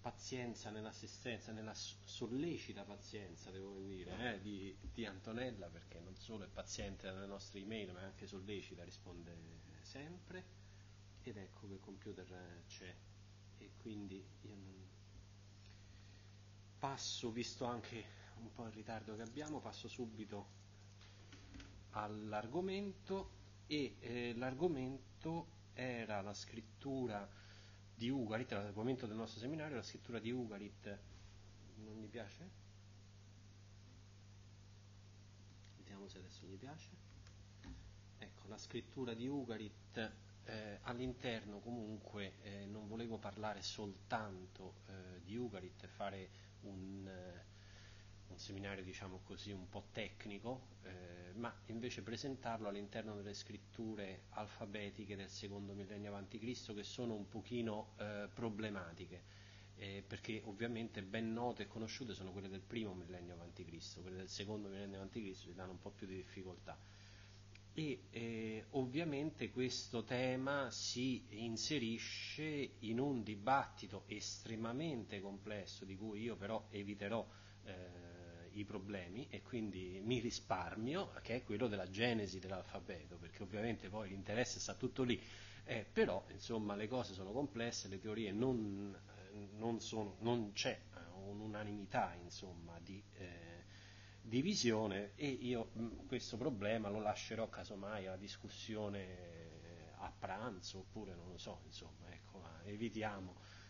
pazienza nell'assistenza, nella sollecita pazienza, devo dire, di Antonella, perché non solo è paziente dalle nostre email, ma anche sollecita, risponde sempre. Ed ecco che il computer c'è, e quindi io non passo, visto anche un po' il ritardo che abbiamo, passo subito all'argomento. E l'argomento era la scrittura di Ugarit, l'argomento del nostro seminario, la scrittura di Ugarit. Non gli piace? Vediamo se adesso gli piace. Ecco, la scrittura di Ugarit, all'interno comunque non volevo parlare soltanto di Ugarit e fare un seminario, diciamo così, un po' tecnico, ma invece presentarlo all'interno delle scritture alfabetiche del secondo millennio a.C., che sono un pochino problematiche, perché ovviamente ben note e conosciute sono quelle del primo millennio a.C., quelle del secondo millennio a.C. ci danno un po' più di difficoltà. E ovviamente questo tema si inserisce in un dibattito estremamente complesso, di cui io però eviterò i problemi e quindi mi risparmio, che è quello della genesi dell'alfabeto, perché ovviamente poi l'interesse sta tutto lì, però insomma le cose sono complesse, le teorie non c'è un'unanimità, insomma, di visione, e io questo problema lo lascerò casomai alla discussione a pranzo, oppure non lo so, insomma, ecco, evitiamo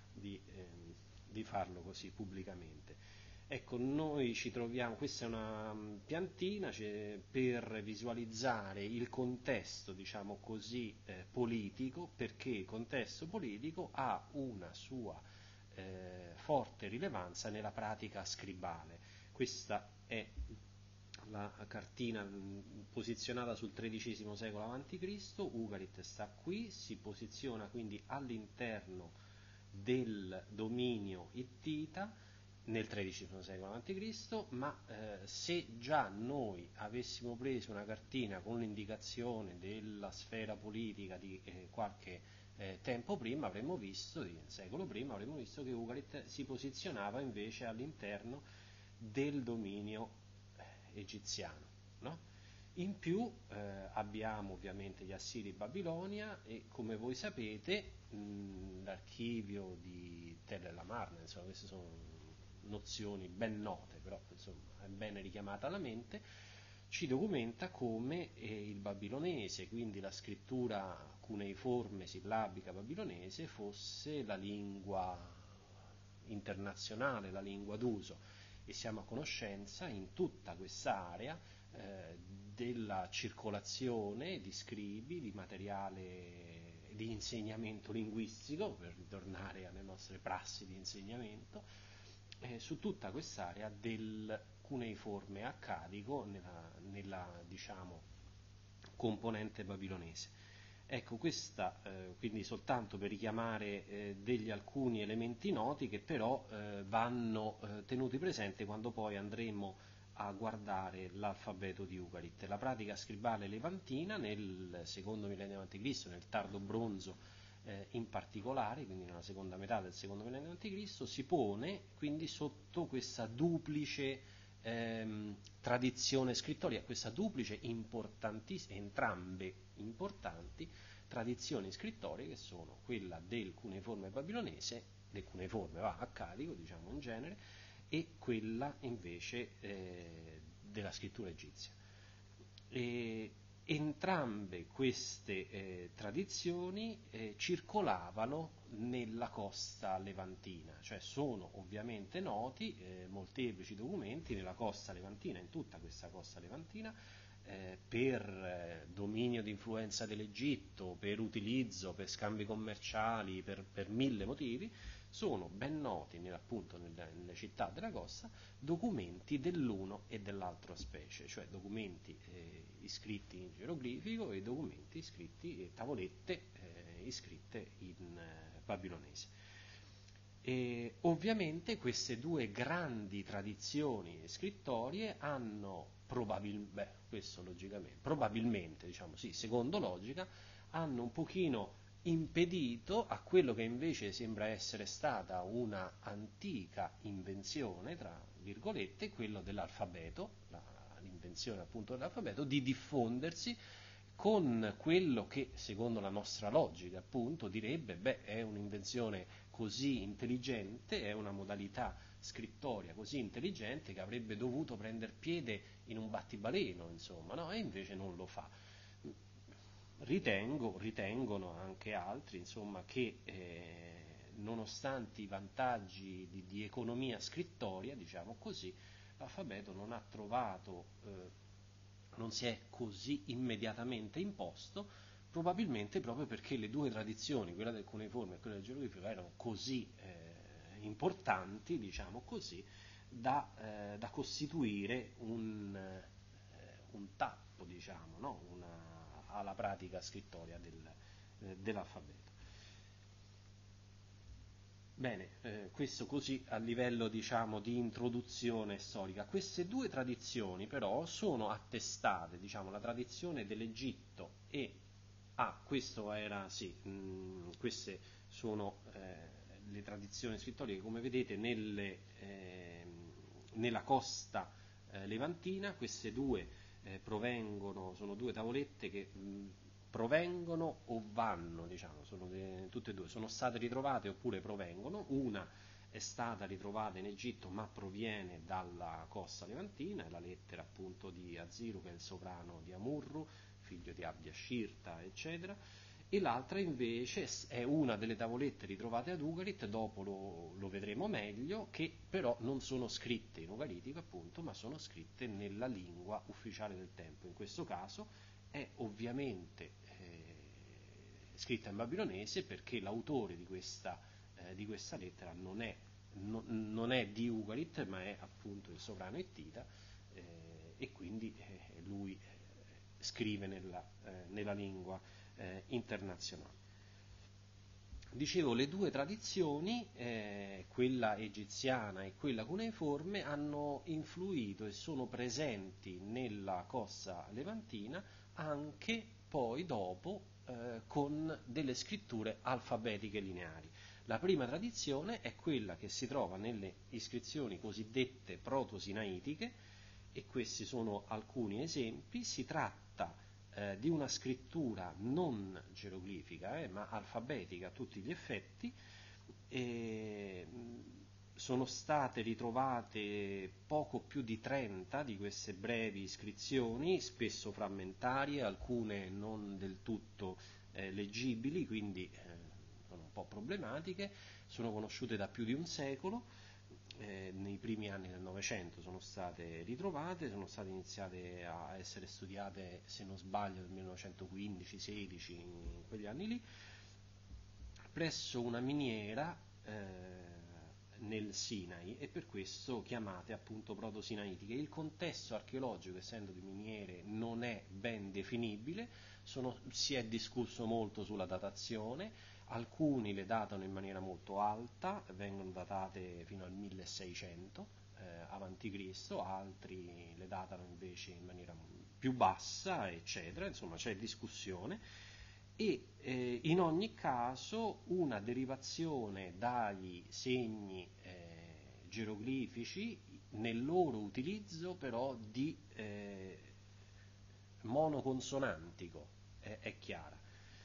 di farlo così pubblicamente. Ecco, noi ci troviamo, questa è una piantina per visualizzare il contesto, diciamo così, politico, perché il contesto politico ha una sua forte rilevanza nella pratica scribale. Questa è la cartina posizionata sul XIII secolo a.C., Ugarit sta qui, si posiziona quindi all'interno del dominio ittita nel XIII secolo a.C., ma se già noi avessimo preso una cartina con l'indicazione della sfera politica di qualche tempo prima, avremmo visto, un secolo prima, avremmo visto che Ugarit si posizionava invece all'interno del dominio egiziano, no? In più abbiamo ovviamente gli Assiri Babilonia, e come voi sapete l'archivio di Tell el-Amarna, insomma, queste sono nozioni ben note, però insomma è bene richiamata alla mente, ci documenta come il babilonese, quindi la scrittura cuneiforme sillabica babilonese, fosse la lingua internazionale, la lingua d'uso, e siamo a conoscenza in tutta quest'area della circolazione di scribi, di materiale di insegnamento linguistico, per ritornare alle nostre prassi di insegnamento, su tutta quest'area del cuneiforme accadico nella diciamo, componente babilonese. Ecco, questa quindi soltanto per richiamare degli alcuni elementi noti che però vanno tenuti presenti quando poi andremo a guardare l'alfabeto di Ugarit. La pratica scribale levantina nel secondo millennio a.C., nel tardo bronzo in particolare, quindi nella seconda metà del secondo millennio a.C., si pone quindi sotto questa duplice tradizione scrittoria, questa duplice importantissima, entrambe importanti tradizioni scrittorie, che sono quella del cuneiforme babilonese, del cuneiforme accadico, diciamo in genere, e quella invece della scrittura egizia. Entrambe queste tradizioni circolavano nella costa levantina, cioè sono ovviamente noti molteplici documenti nella costa levantina, in tutta questa costa levantina, per dominio di influenza dell'Egitto, per utilizzo, per scambi commerciali, per mille motivi, sono ben noti appunto nelle città della costa documenti dell'uno e dell'altra specie, cioè documenti iscritti in geroglifico e documenti iscritti, tavolette iscritte in babilonese. E ovviamente queste due grandi tradizioni scrittorie hanno probabilmente, diciamo sì, secondo logica, hanno un pochino impedito a quello che invece sembra essere stata una antica invenzione, tra virgolette, quello dell'alfabeto, l'invenzione appunto dell'alfabeto, di diffondersi con quello che, secondo la nostra logica, appunto, direbbe, beh, è un'invenzione così intelligente, è una modalità scrittoria così intelligente che avrebbe dovuto prendere piede in un battibaleno, insomma, no? E invece non lo fa. Ritengono anche altri, insomma, che nonostante i vantaggi di economia scrittoria, diciamo così, l'alfabeto non ha trovato, non si è così immediatamente imposto, probabilmente proprio perché le due tradizioni, quella del cuneiforme e quella del geroglifico, erano così importanti, diciamo così, da costituire un tappo, diciamo, no? Alla pratica scrittoria dell'alfabeto. Bene, questo così a livello, diciamo, di introduzione storica. Queste due tradizioni però sono attestate, diciamo, la tradizione dell'Egitto e questo era, sì, queste sono le tradizioni scrittoriche, come vedete, nella costa levantina. Queste due sono due tavolette che provengono o vanno, diciamo, tutte e due, sono state ritrovate oppure provengono. Una è stata ritrovata in Egitto ma proviene dalla costa levantina, è la lettera appunto di Aziru, che è il sovrano di Amurru, figlio di Abdi Ashirta, eccetera, e l'altra invece è una delle tavolette ritrovate ad Ugarit, dopo lo vedremo meglio, che però non sono scritte in ugaritico appunto, ma sono scritte nella lingua ufficiale del tempo. In questo caso è ovviamente scritta in babilonese, perché l'autore di questa lettera non è di Ugarit, ma è appunto il sovrano Ettita, e quindi lui scrive nella lingua internazionale. Dicevo, le due tradizioni, quella egiziana e quella cuneiforme, hanno influito e sono presenti nella costa levantina anche poi dopo con delle scritture alfabetiche lineari. La prima tradizione è quella che si trova nelle iscrizioni cosiddette proto-sinaitiche, e questi sono alcuni esempi. Si tratta di una scrittura non geroglifica, ma alfabetica a tutti gli effetti. Sono state ritrovate poco più di 30 di queste brevi iscrizioni, spesso frammentarie, alcune non del tutto leggibili, quindi sono un po' problematiche. Sono conosciute da più di un secolo. Nei primi anni del Novecento sono state ritrovate, sono state iniziate a essere studiate, se non sbaglio, nel 1915-16, in quegli anni lì, presso una miniera nel Sinai, e per questo chiamate appunto proto-sinaitiche. Il contesto archeologico, essendo di miniere, non è ben definibile, si è discusso molto sulla datazione. Alcuni le datano in maniera molto alta, vengono datate fino al 1600 avanti Cristo, altri le datano invece in maniera più bassa, eccetera. Insomma, c'è discussione, e in ogni caso una derivazione dagli segni geroglifici, nel loro utilizzo però di monoconsonantico, è chiara.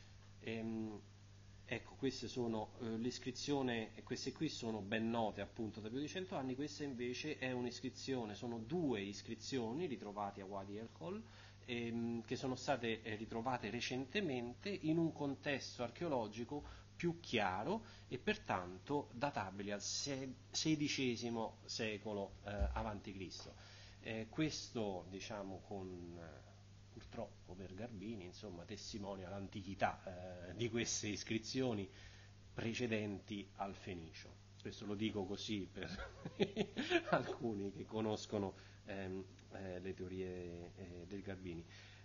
Ecco, queste sono l'iscrizione, e queste qui sono ben note appunto da più di 100 anni. Questa invece è un'iscrizione, sono due iscrizioni ritrovate a Wadi el-Hol, che sono state ritrovate recentemente in un contesto archeologico più chiaro e pertanto databili al XVI secolo avanti Cristo. Questo, diciamo, purtroppo per Garbini, insomma, testimonia l'antichità di queste iscrizioni precedenti al Fenicio. Questo lo dico così per alcuni che conoscono le teorie del Garbini.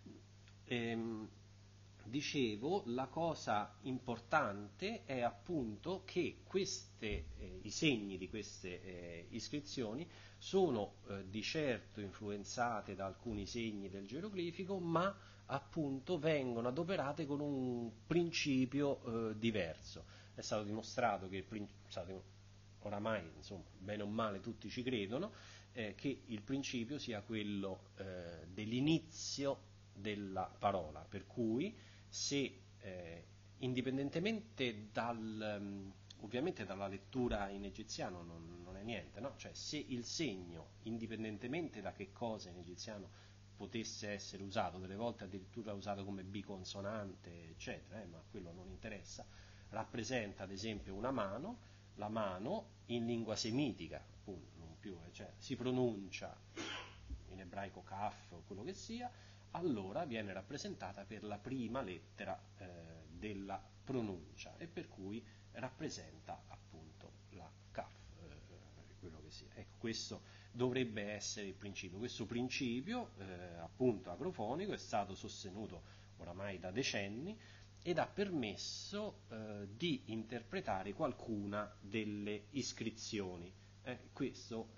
Dicevo, la cosa importante è appunto che i segni di queste iscrizioni sono di certo influenzate da alcuni segni del geroglifico, ma appunto vengono adoperate con un principio diverso. È stato dimostrato che oramai, insomma, bene o male tutti ci credono, che il principio sia quello dell'inizio della parola, per cui se indipendentemente ovviamente dalla lettura in egiziano non è niente, no? Cioè se il segno, indipendentemente da che cosa in egiziano potesse essere usato, delle volte addirittura usato come biconsonante, eccetera, ma quello non interessa, rappresenta ad esempio una mano, la mano in lingua semitica, appunto, non più, cioè si pronuncia in ebraico kaf o quello che sia, allora viene rappresentata per la prima lettera della pronuncia e per cui rappresenta appunto la kaf, quello che sia. Ecco, questo dovrebbe essere il principio. Questo principio appunto agrofonico è stato sostenuto oramai da decenni ed ha permesso di interpretare qualcuna delle iscrizioni. Questo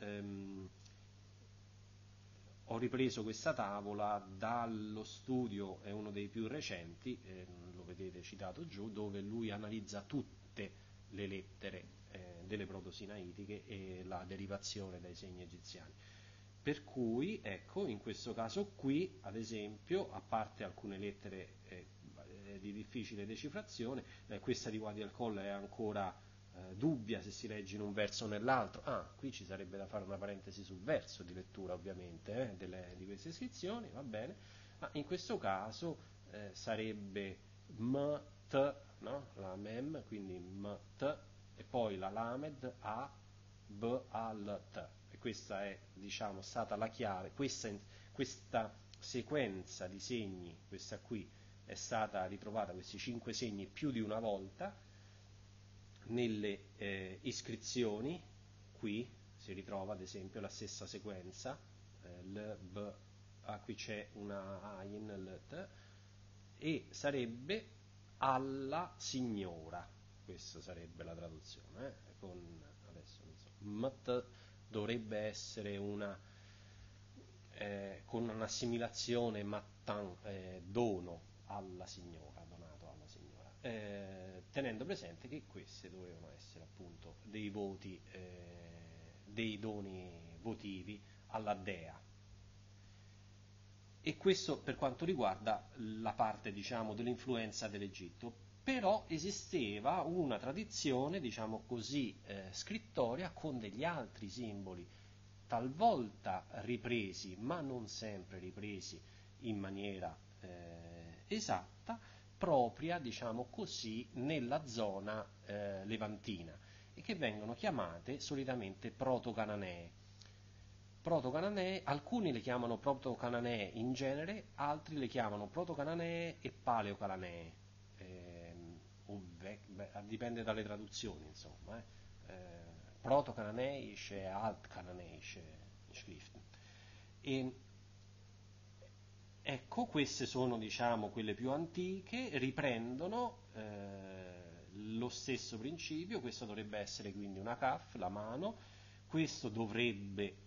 ho ripreso questa tavola dallo studio, è uno dei più recenti, lo vedete citato giù, dove lui analizza tutte le lettere delle protosinaitiche e la derivazione dai segni egiziani. Per cui, ecco, in questo caso qui, ad esempio, a parte alcune lettere di difficile decifrazione, questa di Wadi al-Koll è ancora dubbia se si legge in un verso o nell'altro. Qui ci sarebbe da fare una parentesi sul verso di lettura, ovviamente, di queste iscrizioni, va bene. In questo caso sarebbe mt, no? La mem, quindi mt, e poi la lamed, a, b, al, t. E questa è, diciamo, stata la chiave. Questa sequenza di segni, questa qui, è stata ritrovata, questi 5 segni, più di una volta nelle iscrizioni. Qui si ritrova ad esempio la stessa sequenza, l, b, qui c'è una ain, l, t, e sarebbe alla signora, questa sarebbe la traduzione, adesso non so, mt dovrebbe essere con un'assimilazione mattan, dono alla signora, donato alla signora, tenendo presente che queste dovevano essere appunto dei voti, dei doni votivi alla dea. E questo per quanto riguarda la parte, diciamo, dell'influenza dell'Egitto. Però esisteva una tradizione, diciamo così, scrittoria con degli altri simboli, talvolta ripresi, ma non sempre ripresi in maniera esatta, propria, diciamo così, nella zona levantina, e che vengono chiamate solitamente proto-cananee. Proto-cananee, alcuni le chiamano proto-cananee in genere, altri le chiamano proto-cananee e paleo-cananee, dipende dalle traduzioni, insomma. Proto-cananeische e alt-cananeische Schriften. E ecco, queste sono, diciamo, quelle più antiche, riprendono lo stesso principio. Questo dovrebbe essere quindi una kaf, la mano, questo dovrebbe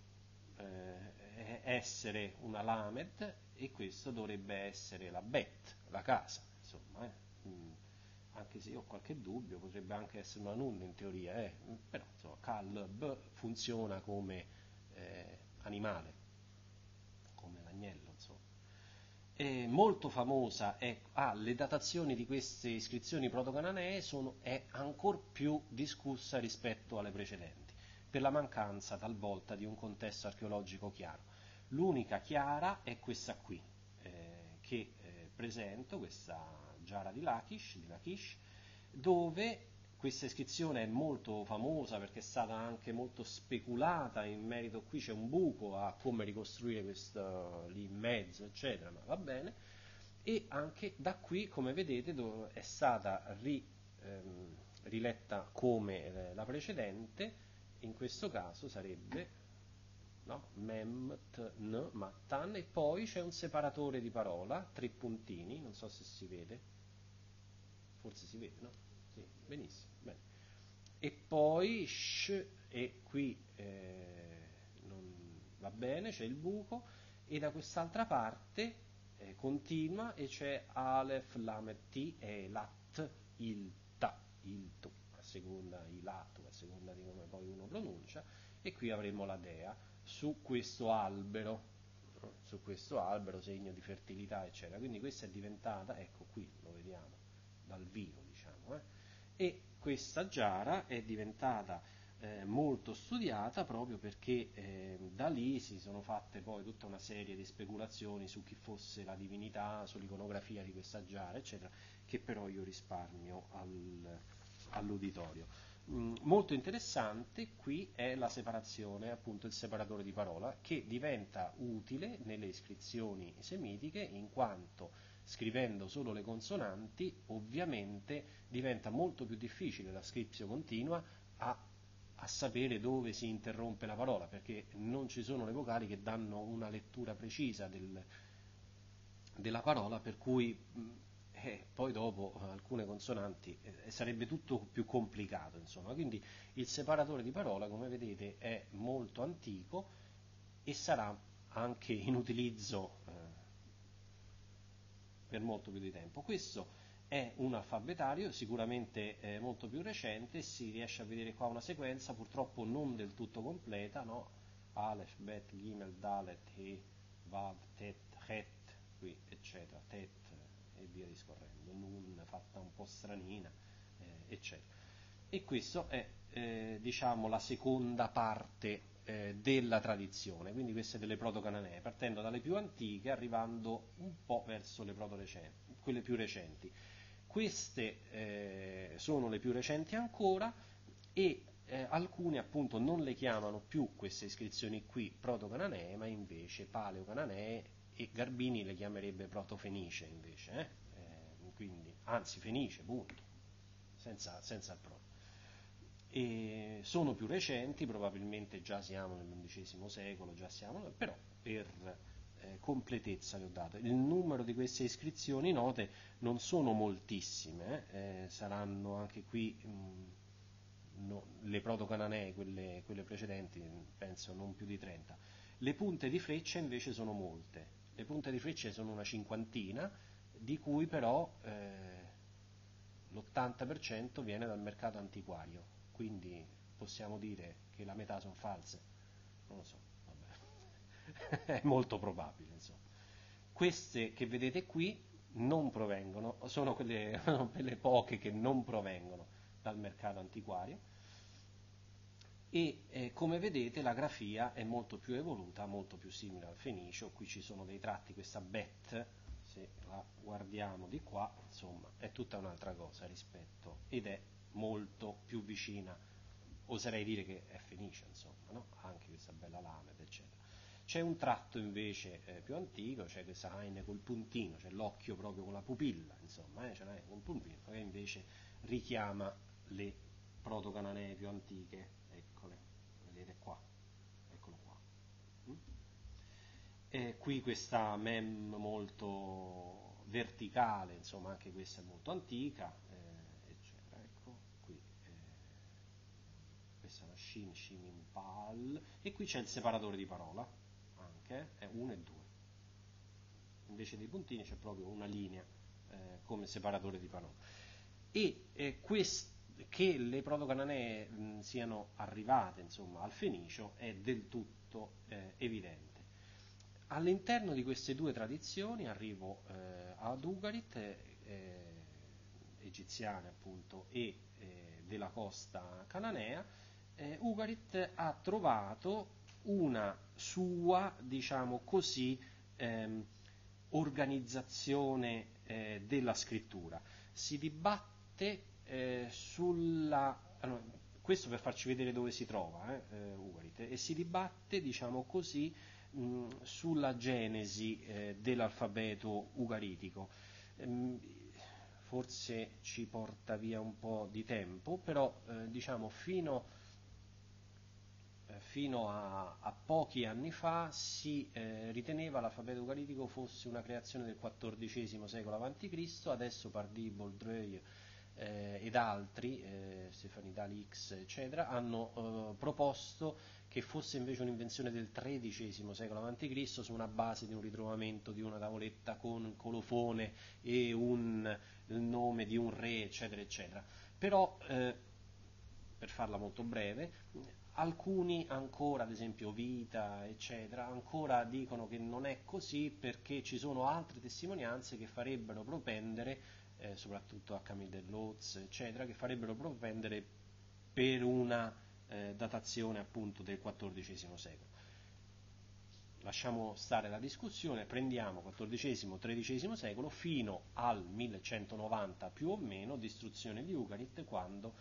essere una lamed, e questo dovrebbe essere la bet, la casa, insomma. Anche se io ho qualche dubbio, potrebbe anche essere una nun in teoria, però insomma, kalb funziona come animale, come l'agnello, insomma. Molto famosa le datazioni di queste iscrizioni proto-cananee è ancora più discussa rispetto alle precedenti, per la mancanza talvolta di un contesto archeologico chiaro. L'unica chiara è questa qui, che presento, questa Giara di Lachish, dove questa iscrizione è molto famosa perché è stata anche molto speculata in merito. Qui c'è un buco a come ricostruire questo lì in mezzo, eccetera, ma va bene. E anche da qui, come vedete, è stata riletta come la precedente. In questo caso sarebbe, no? Mem, t, n, mattan, e poi c'è un separatore di parola, 3 puntini, non so se si vede, forse si vede, no? Sì, benissimo, bene. E poi sh, e qui non va bene, c'è il buco, e da quest'altra parte continua, e c'è Aleph, Lamet, T, e Lat, il Ta, il Tu, a seconda, il Latu, a seconda di come poi uno pronuncia, e qui avremo la dea su questo albero, no? Su questo albero, segno di fertilità, eccetera. Quindi questa è diventata, ecco qui lo vediamo dal vivo, diciamo, e questa giara è diventata molto studiata proprio perché da lì si sono fatte poi tutta una serie di speculazioni su chi fosse la divinità, sull'iconografia di questa giara, eccetera, che però io risparmio all'uditorio. Molto interessante qui è la separazione, appunto il separatore di parola, che diventa utile nelle iscrizioni semitiche in quanto scrivendo solo le consonanti ovviamente diventa molto più difficile la scriptio continua a sapere dove si interrompe la parola, perché non ci sono le vocali che danno una lettura precisa della parola, per cui poi dopo alcune consonanti sarebbe tutto più complicato, insomma. Quindi il separatore di parola, come vedete, è molto antico e sarà anche in utilizzo per molto più di tempo. Questo è un alfabetario sicuramente molto più recente, si riesce a vedere qua una sequenza purtroppo non del tutto completa, no? Aleph, Bet, Gimel, Dalet, He, Vav, Tet, Het, qui eccetera, Tet e via discorrendo, Nun fatta un po' stranina, eccetera. E questo è diciamo la seconda parte della tradizione, quindi queste delle proto-cananee, partendo dalle più antiche, arrivando un po' verso le proto-recenti, quelle più recenti. Queste sono le più recenti ancora, e alcune appunto non le chiamano più queste iscrizioni qui proto-cananee, ma invece paleo-cananee, e Garbini le chiamerebbe proto-fenice invece, quindi, anzi fenice, punto, senza il proto. E sono più recenti, probabilmente già siamo nell'undicesimo secolo, però per completezza le ho dato. Il numero di queste iscrizioni note non sono moltissime, saranno anche qui le proto-cananee, quelle precedenti, penso non più di 30. Le punte di freccia invece sono molte, le punte di freccia sono una cinquantina, di cui però l'80% viene dal mercato antiquario, quindi possiamo dire che la metà sono false, non lo so, vabbè. È molto probabile, insomma. Queste che vedete qui non provengono, sono quelle poche che non provengono dal mercato antiquario, e come vedete la grafia è molto più evoluta, molto più simile al fenicio. Qui ci sono dei tratti, questa bet, se la guardiamo di qua, insomma, è tutta un'altra cosa rispetto, ed è molto più vicina, oserei dire che è fenicia, insomma, no? Anche questa bella lamed, eccetera. C'è un tratto invece più antico, c'è questa Aine col puntino, c'è l'occhio proprio con la pupilla, insomma, c'è l'Aine col puntino, che invece richiama le proto-cananee più antiche, eccole, vedete qua, eccolo qua. E qui questa mem molto verticale, insomma, anche questa è molto antica, eccetera, ecco, qui questa è una Shin, Shin Impal, e qui c'è il separatore di parola, anche, è 1 e 2. Invece dei puntini c'è proprio una linea come separatore di parola. E che le proto-cananee siano arrivate, insomma, al fenicio è del tutto evidente. All'interno di queste due tradizioni arrivo ad Ugarit, egiziana appunto, e della costa cananea. Ugarit ha trovato una sua, diciamo così, organizzazione della scrittura. Si dibatte allora, questo per farci vedere dove si trova Ugarit, e si dibatte, diciamo così, sulla genesi dell'alfabeto ugaritico. Forse ci porta via un po' di tempo, però diciamo fino a pochi anni fa si riteneva l'alfabeto ugaritico fosse una creazione del XIV secolo a.C., adesso Pardee, Boldreuil ed altri, Stefanidali X eccetera, hanno proposto che fosse invece un'invenzione del XIII secolo a.C. su una base di un ritrovamento di una tavoletta con un colofone e il nome di un re eccetera eccetera. Però per farla molto breve, alcuni ancora, ad esempio Vita, eccetera, ancora dicono che non è così perché ci sono altre testimonianze che farebbero propendere, soprattutto a Camille Delotz, eccetera, che farebbero propendere per una datazione appunto del XIV secolo. Lasciamo stare la discussione, prendiamo XIV-XIII secolo fino al 1190 più o meno, distruzione di Ugarit, quando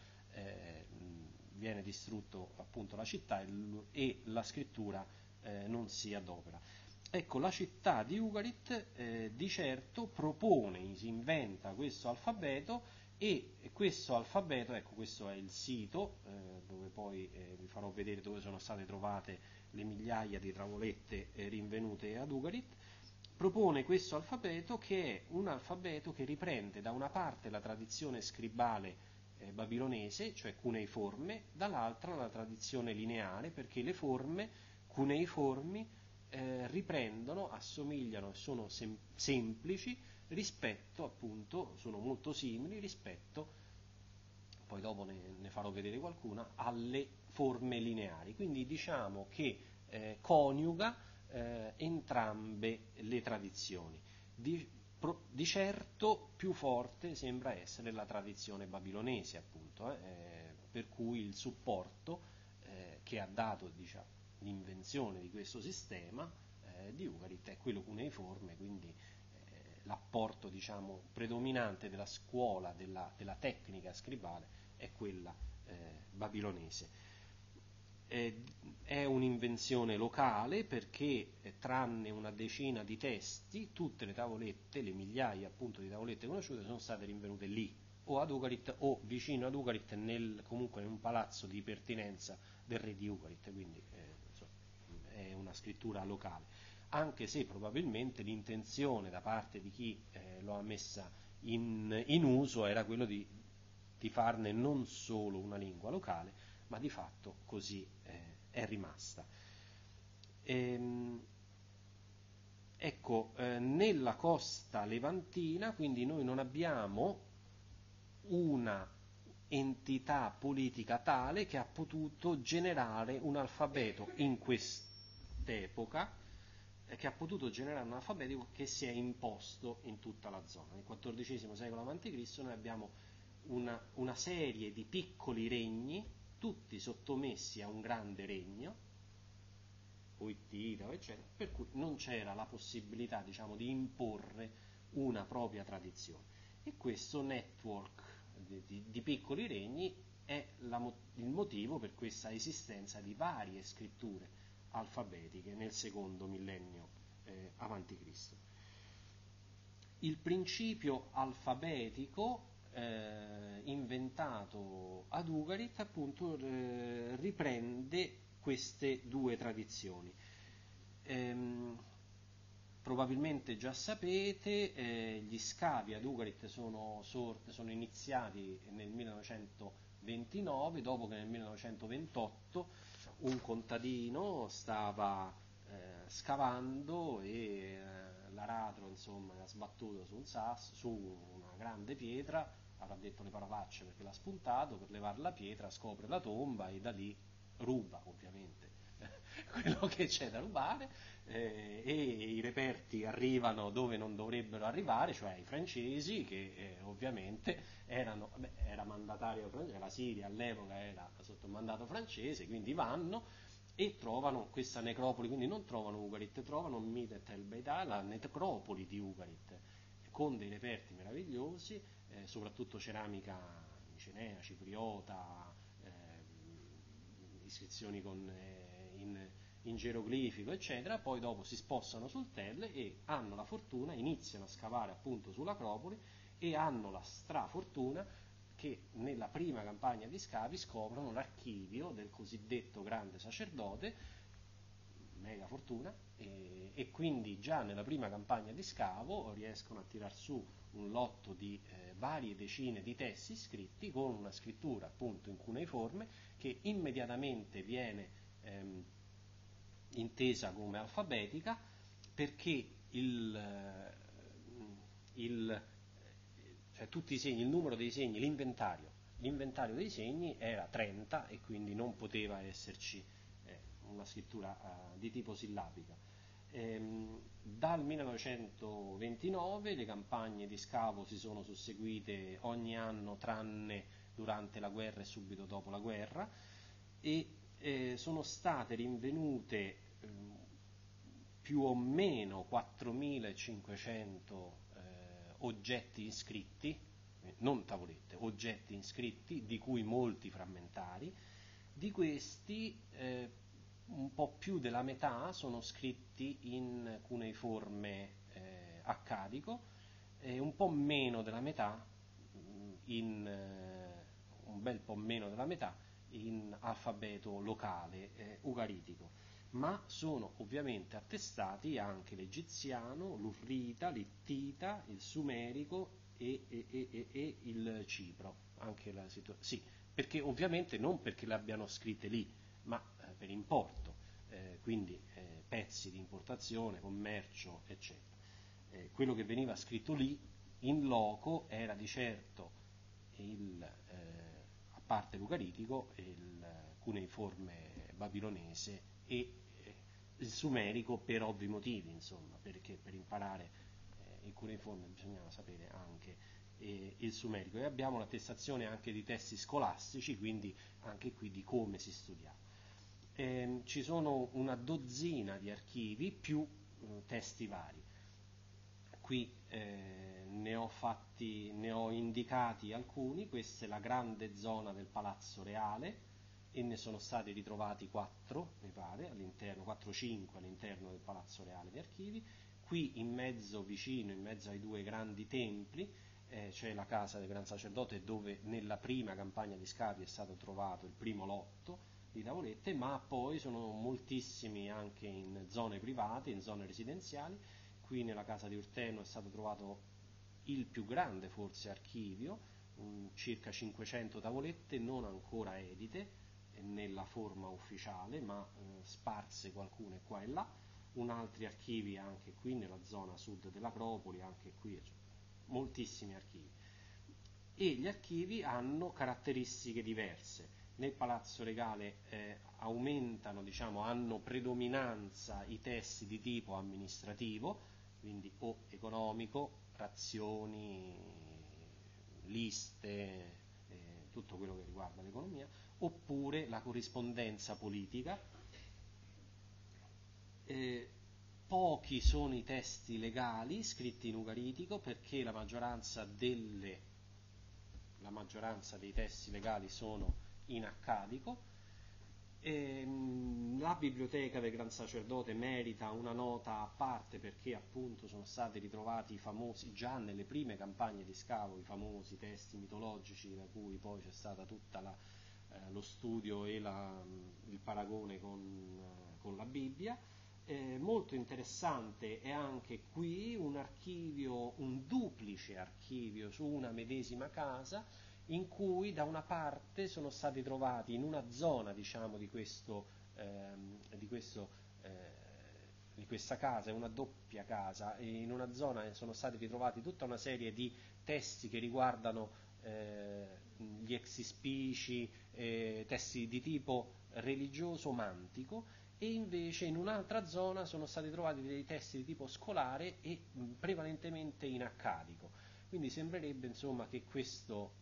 viene distrutto appunto la città e la scrittura non si adopera. Ecco, la città di Ugarit di certo propone, si inventa questo alfabeto, e questo alfabeto, ecco, questo è il sito dove poi vi farò vedere dove sono state trovate le migliaia di tavolette rinvenute ad Ugarit. Propone questo alfabeto, che è un alfabeto che riprende da una parte la tradizione scribale babilonese, cioè cuneiforme, dall'altra la tradizione lineare, perché le forme cuneiformi riprendono, assomigliano e sono semplici rispetto, appunto, sono molto simili rispetto, poi dopo ne farò vedere qualcuna, alle forme lineari. Quindi diciamo che coniuga entrambe le tradizioni. Di certo più forte sembra essere la tradizione babilonese, appunto, per cui il supporto che ha dato, diciamo, l'invenzione di questo sistema di Ugarit è quello cuneiforme, quindi l'apporto, diciamo, predominante della scuola, della tecnica scribale è quella babilonese. È un'invenzione locale perché tranne una decina di testi, tutte le tavolette, le migliaia appunto di tavolette conosciute sono state rinvenute lì, o ad Ugarit o vicino ad Ugarit, comunque in un palazzo di pertinenza del re di Ugarit, quindi è una scrittura locale, anche se probabilmente l'intenzione da parte di chi lo ha messa in uso era quello di farne non solo una lingua locale, ma di fatto così è rimasta. Ecco, nella costa levantina, quindi noi non abbiamo una entità politica tale che ha potuto generare un alfabeto in quest'epoca, che ha potuto generare un alfabeto che si è imposto in tutta la zona. Nel XIV secolo a.C. noi abbiamo una serie di piccoli regni, tutti sottomessi a un grande regno, Hittita, eccetera, per cui non c'era la possibilità, diciamo, di imporre una propria tradizione. E questo network di piccoli regni è il motivo per questa esistenza di varie scritture alfabetiche nel secondo millennio avanti Cristo. Il principio alfabetico inventato ad Ugarit appunto riprende queste due tradizioni. Probabilmente già sapete, gli scavi ad Ugarit sono iniziati nel 1929, dopo che nel 1928 un contadino stava scavando e l'aratro, insomma, ha sbattuto su una grande pietra, avrà detto le parolacce perché l'ha spuntato, per levare la pietra scopre la tomba e da lì ruba, ovviamente, quello che c'è da rubare, e i reperti arrivano dove non dovrebbero arrivare, cioè ai francesi, che ovviamente era mandatario francese, la Siria all'epoca era sotto mandato francese, quindi vanno e trovano questa necropoli, quindi non trovano Ugarit, trovano Midet el Beidà, la necropoli di Ugarit, con dei reperti meravigliosi, soprattutto ceramica micenea, cipriota, iscrizioni in geroglifico, eccetera. Poi dopo si spostano sul Tell e hanno la fortuna, iniziano a scavare appunto sull'Acropoli e hanno la strafortuna che nella prima campagna di scavi scoprono l'archivio del cosiddetto grande sacerdote, mega fortuna, e quindi già nella prima campagna di scavo riescono a tirar su un lotto di varie decine di testi scritti con una scrittura appunto in cuneiforme che immediatamente viene intesa come alfabetica, perché cioè tutti i segni, il numero dei segni, l'inventario dei segni era 30 e quindi non poteva esserci una scrittura di tipo sillabica. Dal 1929 le campagne di scavo si sono susseguite ogni anno tranne durante la guerra e subito dopo la guerra, e sono state rinvenute più o meno 4.500 oggetti iscritti, non tavolette, oggetti iscritti, di cui molti frammentari. Di questi un po' più della metà sono scritti in cuneiforme accadico, e un po' meno della metà, un bel po' meno della metà, in alfabeto locale ugaritico, ma sono ovviamente attestati anche l'egiziano, l'urrita, l'ittita, il sumerico e il cipro, anche sì, perché ovviamente non perché le abbiano scritte lì, ma per importo, quindi pezzi di importazione, commercio, eccetera. Quello che veniva scritto lì in loco era di certo a parte l'ugaritico, il cuneiforme babilonese e il sumerico, per ovvi motivi, insomma, perché per imparare il cuneiforme bisognava sapere anche il sumerico, e abbiamo l'attestazione anche di testi scolastici, quindi anche qui di come si studiava. Ci sono una dozzina di archivi più testi vari. Qui ne ho indicati alcuni. Questa è la grande zona del Palazzo Reale e ne sono stati ritrovati 4, mi pare, all'interno, 4-5 all'interno del Palazzo Reale di archivi. Qui in mezzo, vicino, in mezzo ai due grandi templi, c'è la casa del Gran Sacerdote, dove nella prima campagna di scavi è stato trovato il primo lotto di tavolette, ma poi sono moltissimi anche in zone private, in zone residenziali. Qui nella casa di Urteno è stato trovato il più grande forse archivio, circa 500 tavolette non ancora edite nella forma ufficiale, ma sparse qualcune qua e là, altri archivi anche qui nella zona sud dell'Acropoli, anche qui, cioè, moltissimi archivi. E gli archivi hanno caratteristiche diverse. Nel Palazzo Regale aumentano, diciamo, hanno predominanza i testi di tipo amministrativo, quindi o economico, razioni, liste, tutto quello che riguarda l'economia, oppure la corrispondenza politica. Pochi sono i testi legali scritti in ugaritico, perché la maggioranza dei testi legali sono in accadico. La biblioteca del Gran Sacerdote merita una nota a parte, perché appunto sono stati ritrovati i famosi, già nelle prime campagne di scavo, i famosi testi mitologici, da cui poi c'è stata tutta lo studio e il paragone con la Bibbia. Molto interessante è anche qui un archivio, un duplice archivio su una medesima casa, in cui da una parte sono stati trovati in una zona, diciamo, di questa casa, è una doppia casa, e in una zona sono stati ritrovati tutta una serie di testi che riguardano gli exispici, testi di tipo religioso mantico, e invece in un'altra zona sono stati trovati dei testi di tipo scolare e prevalentemente in accadico. Quindi sembrerebbe, insomma, che questo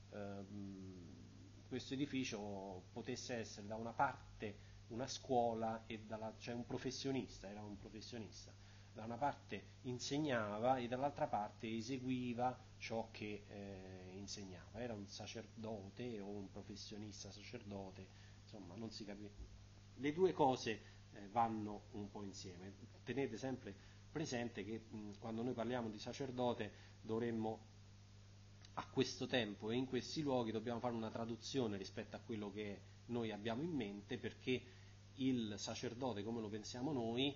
edificio potesse essere da una parte una scuola e cioè un professionista, era un professionista. Da una parte insegnava e dall'altra parte eseguiva ciò che insegnava. Era un sacerdote o un professionista sacerdote, insomma, non si capiva. Le due cose vanno un po' insieme. Tenete sempre presente che quando noi parliamo di sacerdote dovremmo, a questo tempo e in questi luoghi, dobbiamo fare una traduzione rispetto a quello che noi abbiamo in mente, perché il sacerdote come lo pensiamo noi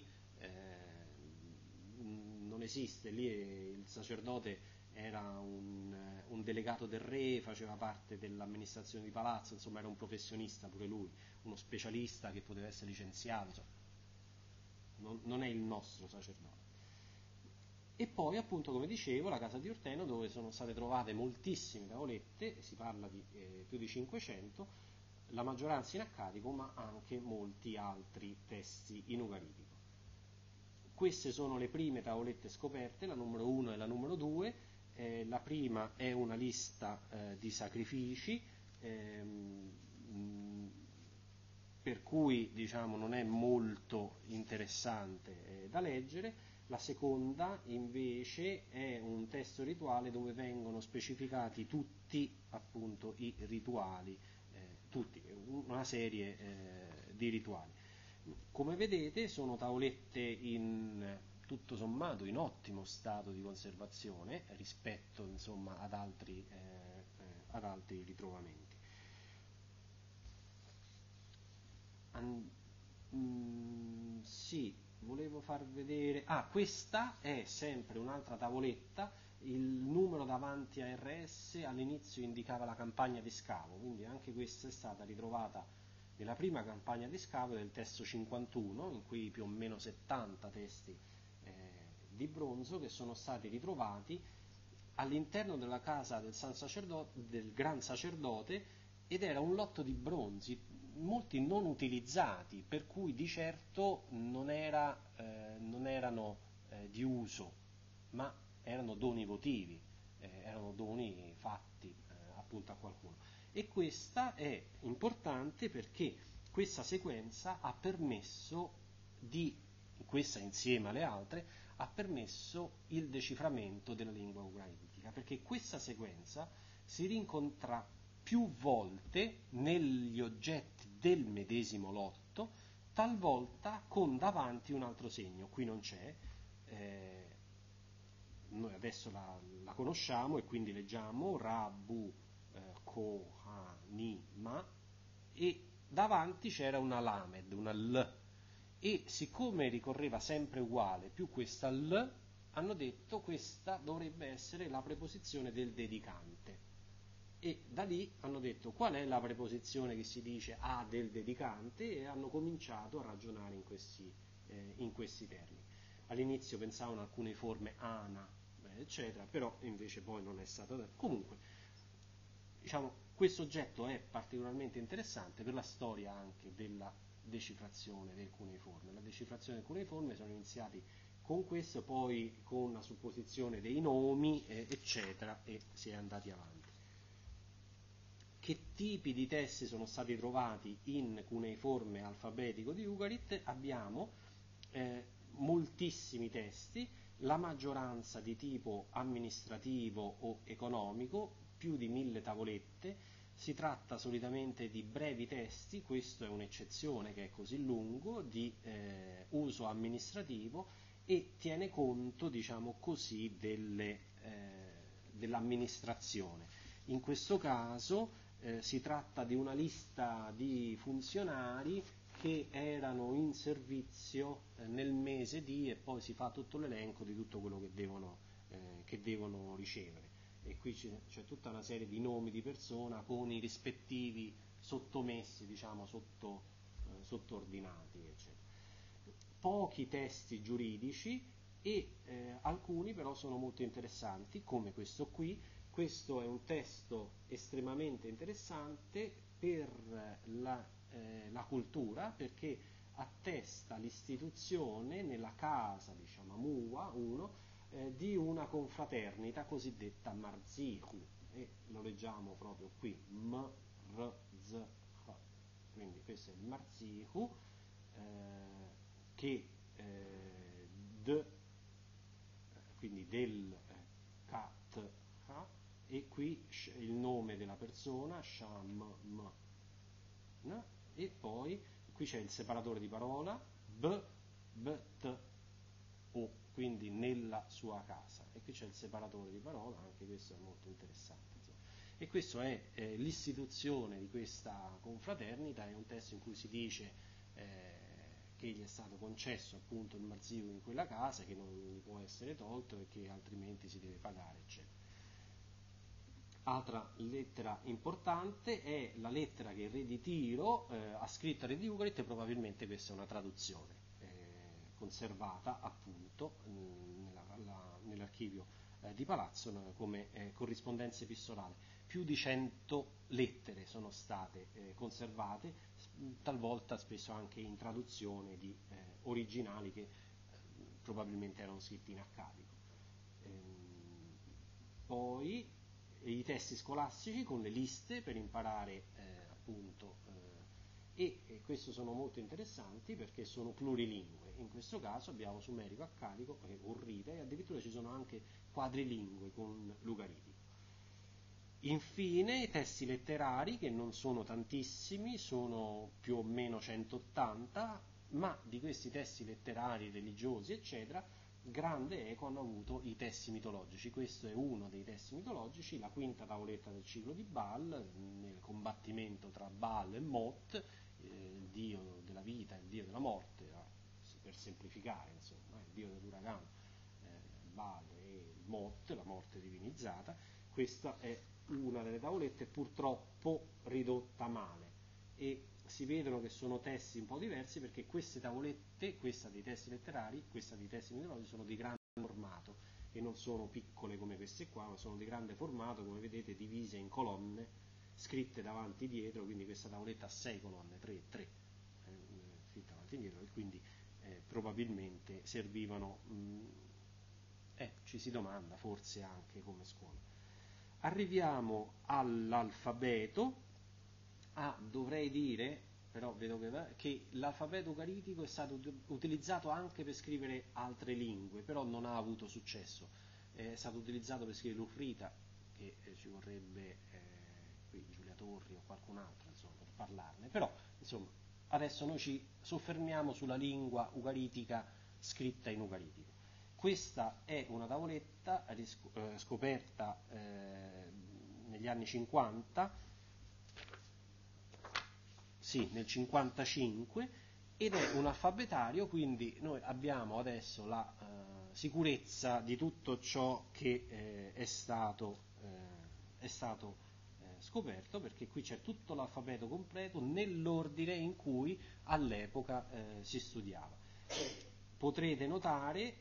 non esiste. Lì il sacerdote era un delegato del re, faceva parte dell'amministrazione di palazzo, insomma era un professionista pure lui, uno specialista che poteva essere licenziato, insomma, non è il nostro sacerdote. E poi appunto, come dicevo, la casa di Orteno, dove sono state trovate moltissime tavolette, si parla di più di 500, la maggioranza in accadico, ma anche molti altri testi in ugaritico. Queste sono le prime tavolette scoperte, la numero 1 e la numero 2. La prima è una lista di sacrifici, per cui diciamo non è molto interessante da leggere. La seconda invece è un testo rituale dove vengono specificati tutti appunto i rituali, tutti, una serie di rituali. Come vedete sono tavolette in tutto sommato in ottimo stato di conservazione rispetto insomma ad altri ritrovamenti. Sì, volevo far vedere. Questa è sempre un'altra tavoletta. Il numero davanti a RS all'inizio indicava la campagna di scavo, quindi anche questa è stata ritrovata nella prima campagna di scavo del testo 51, in cui più o meno 70 testi di bronzo che sono stati ritrovati all'interno della casa del gran sacerdote, ed era un lotto di bronzi, molti non utilizzati, per cui di certo non erano di uso, ma erano doni votivi, erano doni fatti appunto a qualcuno. E questa è importante perché questa sequenza ha permesso questa insieme alle altre, ha permesso il deciframento della lingua ugaraitica, perché questa sequenza si rincontra più volte negli oggetti del medesimo lotto, talvolta con davanti un altro segno. Qui non c'è, noi adesso la conosciamo e quindi leggiamo Rabu Kohanima, e davanti c'era una Lamed, una L, e siccome ricorreva sempre uguale più questa L, hanno detto questa dovrebbe essere la preposizione del dedicante. E da lì hanno detto qual è la preposizione che si dice a del dedicante, e hanno cominciato a ragionare in questi termini. All'inizio pensavano a alcune forme ana, eccetera, però invece poi non è stato detto. Comunque, diciamo, questo oggetto è particolarmente interessante per la storia anche della decifrazione del cuneiforme. La decifrazione del cuneiforme sono iniziati con questo, poi con la supposizione dei nomi, eccetera, e si è andati avanti. Che tipi di testi sono stati trovati in cuneiforme alfabetico di Ugarit? Abbiamo moltissimi testi, la maggioranza di tipo amministrativo o economico, più di 1000 tavolette. Si tratta solitamente di brevi testi, questo è un'eccezione che è così lungo, di uso amministrativo, e tiene conto, diciamo così, dell'amministrazione. In questo caso si tratta di una lista di funzionari che erano in servizio nel mese di, e poi si fa tutto l'elenco di tutto quello che devono ricevere. E qui c'è tutta una serie di nomi di persona con i rispettivi sottomessi, diciamo sottoordinati, eccetera. Pochi testi giuridici, e alcuni però sono molto interessanti, come questo qui. Questo è un testo estremamente interessante per la cultura, perché attesta l'istituzione nella casa, diciamo, Muwa 1, di una confraternita cosiddetta Marzihu, e lo leggiamo proprio qui, M-R-Z-H. Quindi questo è il Marzihu, che quindi del Kat, e qui il nome della persona, Sham, e poi qui c'è il separatore di parola, B, T, O, quindi nella sua casa, e qui c'è il separatore di parola, anche questo è molto interessante, insomma. E questo è l'istituzione di questa confraternita. È un testo in cui si dice che gli è stato concesso appunto il marzio in quella casa, che non gli può essere tolto e che altrimenti si deve pagare, eccetera. Altra lettera importante è la lettera che il re di Tiro ha scritto al re di Ugarit, e probabilmente questa è una traduzione conservata appunto nell'archivio di Palazzo come corrispondenza epistolare. Più di 100 lettere sono state conservate, talvolta spesso anche in traduzione di originali che probabilmente erano scritti in accadico. Poi i testi scolastici con le liste per imparare appunto e questi sono molto interessanti perché sono plurilingue. In questo caso abbiamo sumerico, accadico e urrite, e addirittura ci sono anche quadrilingue con l'ugaritico. Infine i testi letterari, che non sono tantissimi, sono più o meno 180, ma di questi testi letterari, religiosi eccetera, grande eco hanno avuto i testi mitologici. Questo è uno dei testi mitologici, la quinta tavoletta del ciclo di Baal, nel combattimento tra Baal e Mot, il dio della vita e il dio della morte, per semplificare, insomma, il dio dell'uragano, Baal e Mot, la morte divinizzata. Questa è una delle tavolette, purtroppo ridotta male, e si vedono che sono testi un po' diversi perché queste tavolette, questa dei testi letterari, questa dei testi mitologici, sono di grande formato e non sono piccole come queste qua, ma sono di grande formato, come vedete, divise in colonne, scritte davanti e dietro, quindi questa tavoletta ha 6 colonne, 3 e 3, scritte davanti e dietro, e quindi probabilmente servivano, ci si domanda, forse anche come scuola. Arriviamo all'alfabeto. Dovrei dire, però vedo che l'alfabeto ugaritico è stato utilizzato anche per scrivere altre lingue, però non ha avuto successo. È stato utilizzato per scrivere l'ufrita, che ci vorrebbe qui Giulia Torri o qualcun altro, insomma, per parlarne. Però, insomma, adesso noi ci soffermiamo sulla lingua ugaritica scritta in ugaritico. Questa è una tavoletta scoperta negli anni 50, sì, nel 55, ed è un alfabetario, quindi noi abbiamo adesso la sicurezza di tutto ciò che è stato scoperto, perché qui c'è tutto l'alfabeto completo nell'ordine in cui all'epoca si studiava. Potrete notare,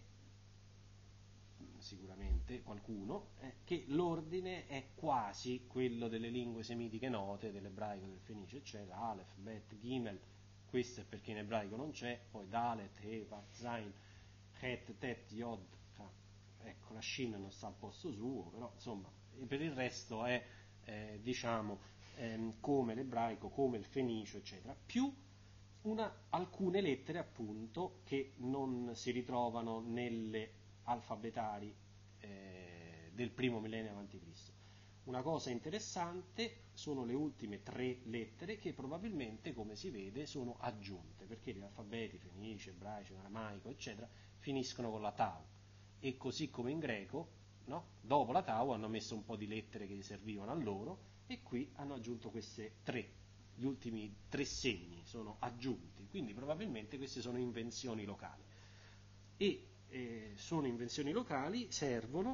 sicuramente qualcuno, che l'ordine è quasi quello delle lingue semitiche note, dell'ebraico, del fenice, eccetera, Aleph, Bet, Gimel, questo è perché in ebraico non c'è, poi Dalet, Heva, Zain, Het, Tet, Yod, ecco, la Shin non sta al posto suo, però insomma, per il resto è, diciamo, come l'ebraico, come il fenicio, eccetera, più alcune lettere appunto che non si ritrovano nelle alfabetari del primo millennio a.C. Una cosa interessante sono le ultime 3 lettere che probabilmente, come si vede, sono aggiunte, perché gli alfabeti fenici, ebraici, aramaico, eccetera, finiscono con la tau, e così come in greco, no? Dopo la tau hanno messo un po' di lettere che gli servivano a loro, e qui hanno aggiunto queste 3. Gli ultimi 3 segni sono aggiunti, quindi probabilmente queste sono invenzioni locali. E sono invenzioni locali, servono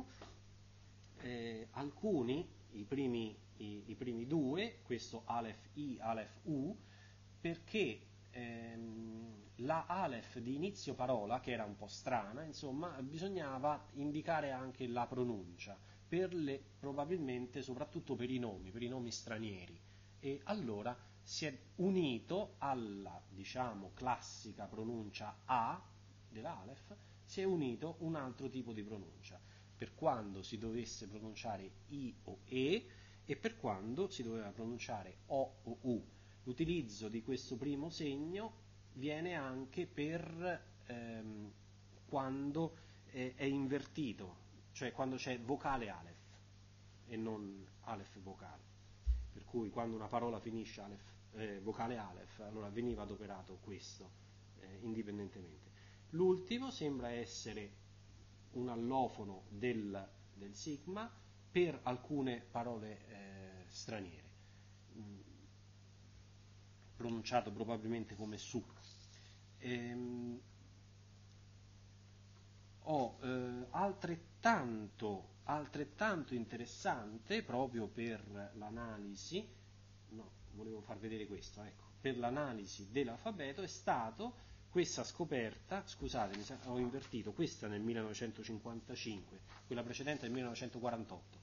alcuni, i primi 2, questo Aleph I, Aleph U, perché la Aleph di inizio parola, che era un po' strana, insomma, bisognava indicare anche la pronuncia, probabilmente soprattutto per i nomi stranieri, e allora si è unito alla, diciamo, classica pronuncia A della Aleph, si è unito un altro tipo di pronuncia, per quando si dovesse pronunciare I o E e per quando si doveva pronunciare O o U. L'utilizzo di questo primo segno viene anche per quando è invertito, cioè quando c'è vocale Aleph e non Aleph vocale. Per cui quando una parola finisce vocale Aleph, allora veniva adoperato questo indipendentemente. L'ultimo sembra essere un allofono del sigma per alcune parole straniere, pronunciato probabilmente come su. altrettanto interessante proprio per l'analisi, no, volevo far vedere questo, ecco, per l'analisi dell'alfabeto è stato questa scoperta, scusate, ho invertito, questa nel 1955, quella precedente nel 1948,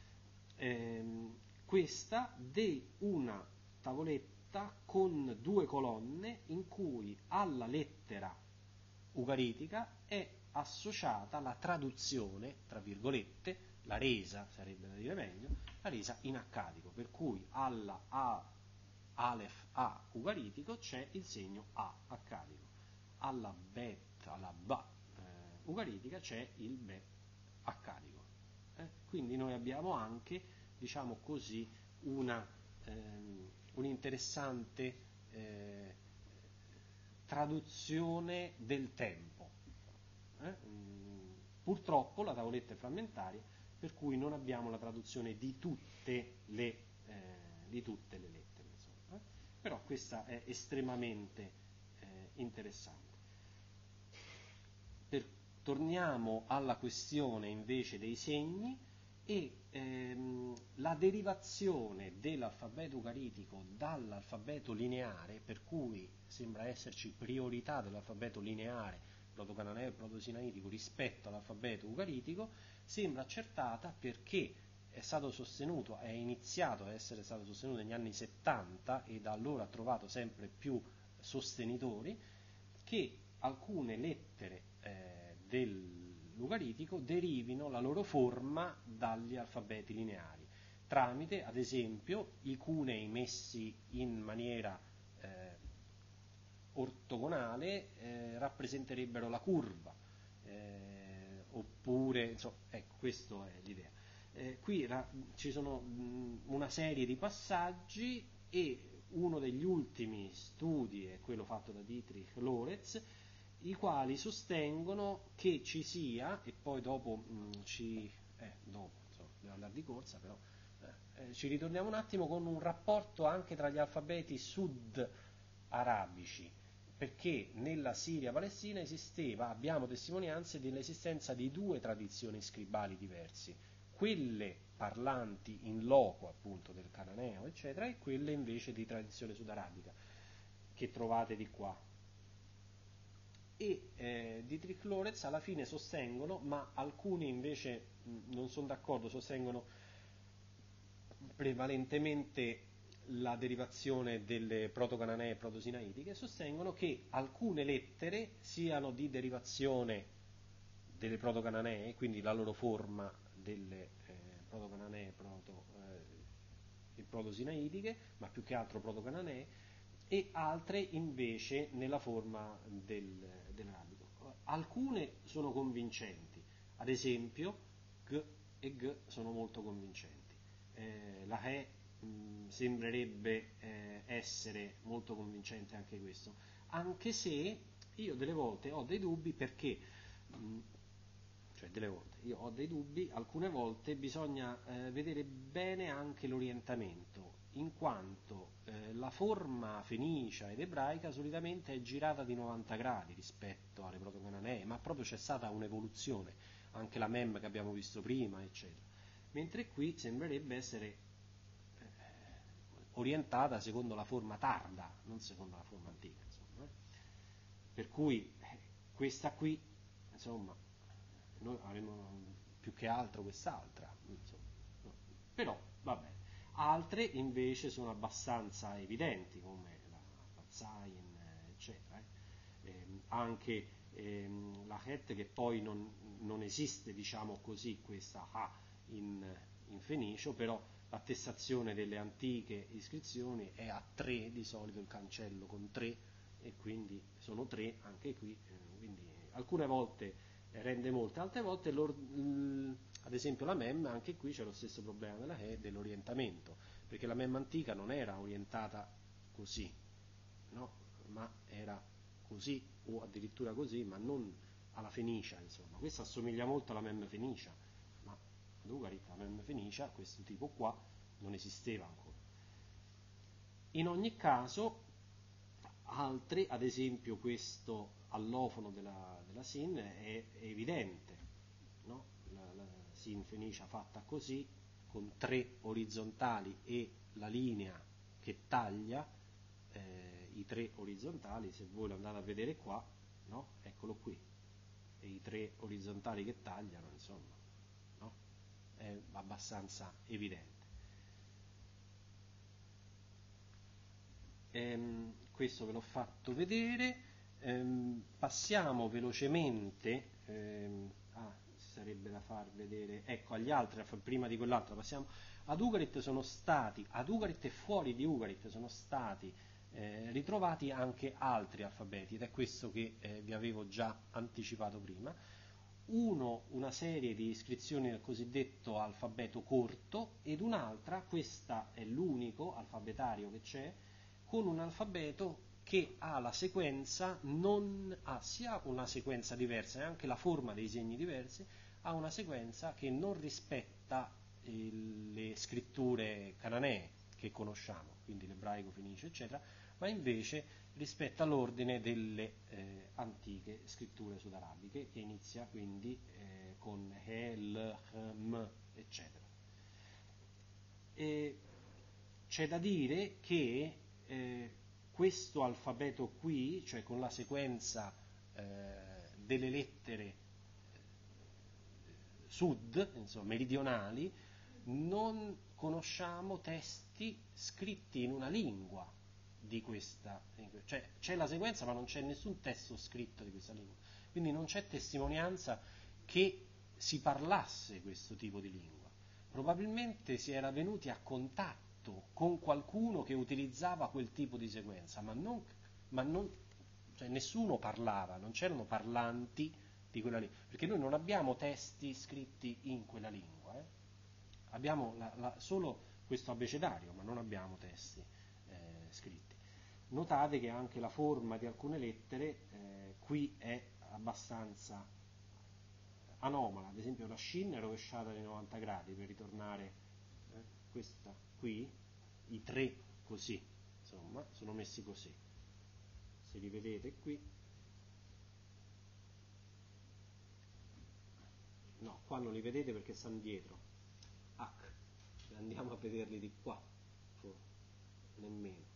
questa di una tavoletta con due colonne in cui alla lettera ugaritica è associata la traduzione, tra virgolette, la resa, sarebbe da dire meglio, la resa in accadico, per cui alla A, Aleph A ugaritico c'è il segno A accadico, alla Bet, alla Ba ugaritica c'è il Be accadico. Quindi noi abbiamo anche, diciamo così, un'interessante traduzione del tempo. Purtroppo la tavoletta è frammentaria, per cui non abbiamo la traduzione di tutte le lettere, insomma. Però questa è estremamente interessante. Torniamo alla questione invece dei segni e la derivazione dell'alfabeto ugaritico dall'alfabeto lineare, per cui sembra esserci priorità dell'alfabeto lineare proto-cananeo e proto-sinaitico rispetto all'alfabeto ugaritico, sembra accertata perché è iniziato a essere stato sostenuto negli anni 70 e da allora ha trovato sempre più sostenitori, che alcune lettere dell'ugaritico derivino la loro forma dagli alfabeti lineari, tramite ad esempio i cunei messi in maniera ortogonale rappresenterebbero la curva, oppure, insomma, ecco, questa è l'idea. Qui ci sono una serie di passaggi e uno degli ultimi studi è quello fatto da Dietrich Lorenz, i quali sostengono che ci sia, e poi dopo insomma, devo andare di corsa, però ci ritorniamo un attimo con un rapporto anche tra gli alfabeti sud-arabici, perché nella Siria-Palestina abbiamo testimonianze dell'esistenza di due tradizioni scribali diverse, quelle parlanti in loco appunto del cananeo eccetera, e quelle invece di tradizione sudarabica che trovate di qua. E Dietrich Lorenz alla fine sostengono, ma alcuni invece non sono d'accordo, sostengono prevalentemente la derivazione delle proto-cananee e proto-sinaitiche, sostengono che alcune lettere siano di derivazione delle proto-cananee, quindi la loro forma delle proto-cananee e proto-sinaitiche, ma più che altro proto-cananee, e altre invece nella forma dell'arabico. Alcune sono convincenti, ad esempio G e G sono molto convincenti. La E sembrerebbe essere molto convincente anche questo, anche se io delle volte ho dei dubbi perché, alcune volte bisogna vedere bene anche l'orientamento, in quanto la forma fenicia ed ebraica solitamente è girata di 90 gradi rispetto alle proto-cananee, ma proprio c'è stata un'evoluzione, anche la mem che abbiamo visto prima, eccetera. Mentre qui sembrerebbe essere orientata secondo la forma tarda, non secondo la forma antica, insomma. Per cui questa qui, insomma, noi avremmo più che altro quest'altra, insomma, no. Però va bene. Altre invece sono abbastanza evidenti, come la Zayin, eccetera. Anche la Het, che poi non esiste, diciamo così, questa Ha in fenicio, però l'attestazione delle antiche iscrizioni è a 3, di solito il cancello con 3, e quindi sono 3 anche qui, quindi alcune volte rende molte, altre volte ad esempio la mem, anche qui c'è lo stesso problema dell'orientamento, perché la mem antica non era orientata così, no? Ma era così o addirittura così, ma non alla fenicia, insomma. Questa assomiglia molto alla mem fenicia, ma l'Ugarit, la mem fenicia, questo tipo qua, non esisteva ancora. In ogni caso, altri, ad esempio questo allofono della Sin è evidente, no? La Sin fenicia fatta così, con 3 orizzontali e la linea che taglia i 3 orizzontali. Se voi lo andate a vedere qua, no? Eccolo qui, e i 3 orizzontali che tagliano, insomma, no? È abbastanza evidente. Questo ve l'ho fatto vedere. Passiamo velocemente, sarebbe da far vedere, ecco, agli altri, prima di quell'altro passiamo ad Ugarit. Ad Ugarit e fuori di Ugarit sono stati ritrovati anche altri alfabeti, ed è questo che vi avevo già anticipato prima. Una serie di iscrizioni del cosiddetto alfabeto corto, ed un'altra, questa è l'unico alfabetario che c'è, con un alfabeto che ha la sequenza, non ha sia una sequenza diversa e anche la forma dei segni diversi, ha una sequenza che non rispetta le scritture cananee che conosciamo, quindi l'ebraico, fenicio, eccetera, ma invece rispetta l'ordine delle antiche scritture sudarabiche, che inizia quindi con He, L, H, M, eccetera. E c'è da dire che questo alfabeto qui, cioè con la sequenza delle lettere sud, insomma meridionali, non conosciamo testi scritti in una lingua di questa, cioè c'è la sequenza ma non c'è nessun testo scritto di questa lingua, quindi non c'è testimonianza che si parlasse questo tipo di lingua. Probabilmente si era venuti a contatto con qualcuno che utilizzava quel tipo di sequenza, ma non, cioè nessuno parlava, non c'erano parlanti di quella lingua, perché noi non abbiamo testi scritti in quella lingua, abbiamo solo questo abbecedario, ma non abbiamo testi scritti. Notate che anche la forma di alcune lettere qui è abbastanza anomala, ad esempio la Shin è rovesciata di 90 gradi per ritornare, questa qui, i 3 così, insomma, sono messi così. Se li vedete qui, no, qua non li vedete perché stanno dietro, H, andiamo a vederli di qua, nemmeno,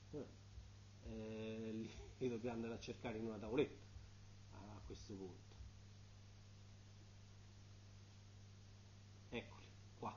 li dobbiamo andare a cercare in una tavoletta a questo punto. Eccoli, qua.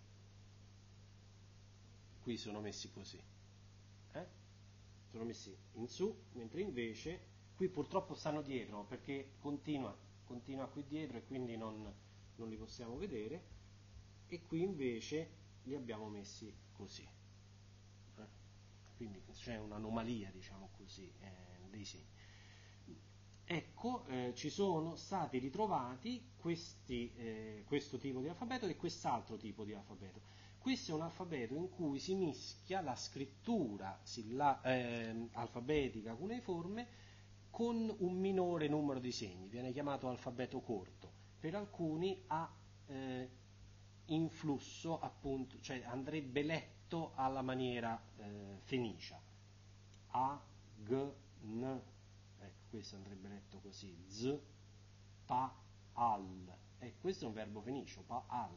Qui sono messi così. Sono messi in su, mentre invece qui purtroppo stanno dietro, perché continua qui dietro e quindi non li possiamo vedere, e qui invece li abbiamo messi così. Quindi c'è un'anomalia, diciamo così, dei segni. Ecco, ci sono stati ritrovati questo tipo di alfabeto e quest'altro tipo di alfabeto. Questo è un alfabeto in cui si mischia la scrittura alfabetica cuneiforme con un minore numero di segni, viene chiamato alfabeto corto. Per alcuni ha influsso, appunto, cioè andrebbe letto alla maniera fenicia. A, G, N, ecco, questo andrebbe letto così, Z, Pa, Al, e questo è un verbo fenicio, Pa, Al,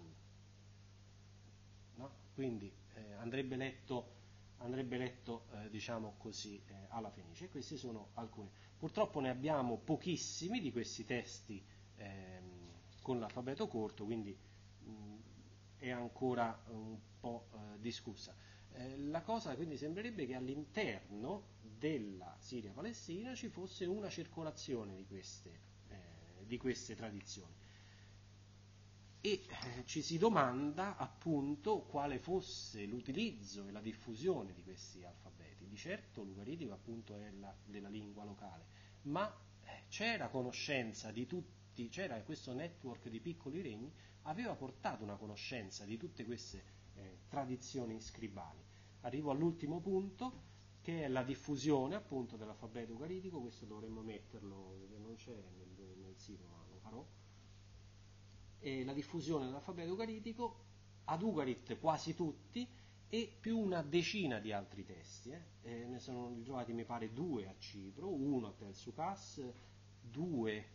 no? Quindi andrebbe letto diciamo così, alla fenice. E questi sono alcuni. Purtroppo ne abbiamo pochissimi di questi testi con l'alfabeto corto, quindi è ancora un po' discussa. La cosa quindi sembrerebbe che all'interno della Siria-Palestina ci fosse una circolazione di queste tradizioni. E ci si domanda appunto quale fosse l'utilizzo e la diffusione di questi alfabeti. Di certo l'ugaritico appunto è della lingua locale, ma c'era conoscenza di tutti, c'era questo network di piccoli regni, aveva portato una conoscenza di tutte queste tradizioni scribali. Arrivo all'ultimo punto, che è la diffusione appunto dell'alfabeto ugaritico. Questo dovremmo metterlo, non c'è nel sito, ma lo farò. E la diffusione dell'alfabeto ugaritico, ad Ugarit quasi tutti, e più una decina di altri testi. Ne sono ritrovati mi pare 2 a Cipro, uno a Tel Sucas, 2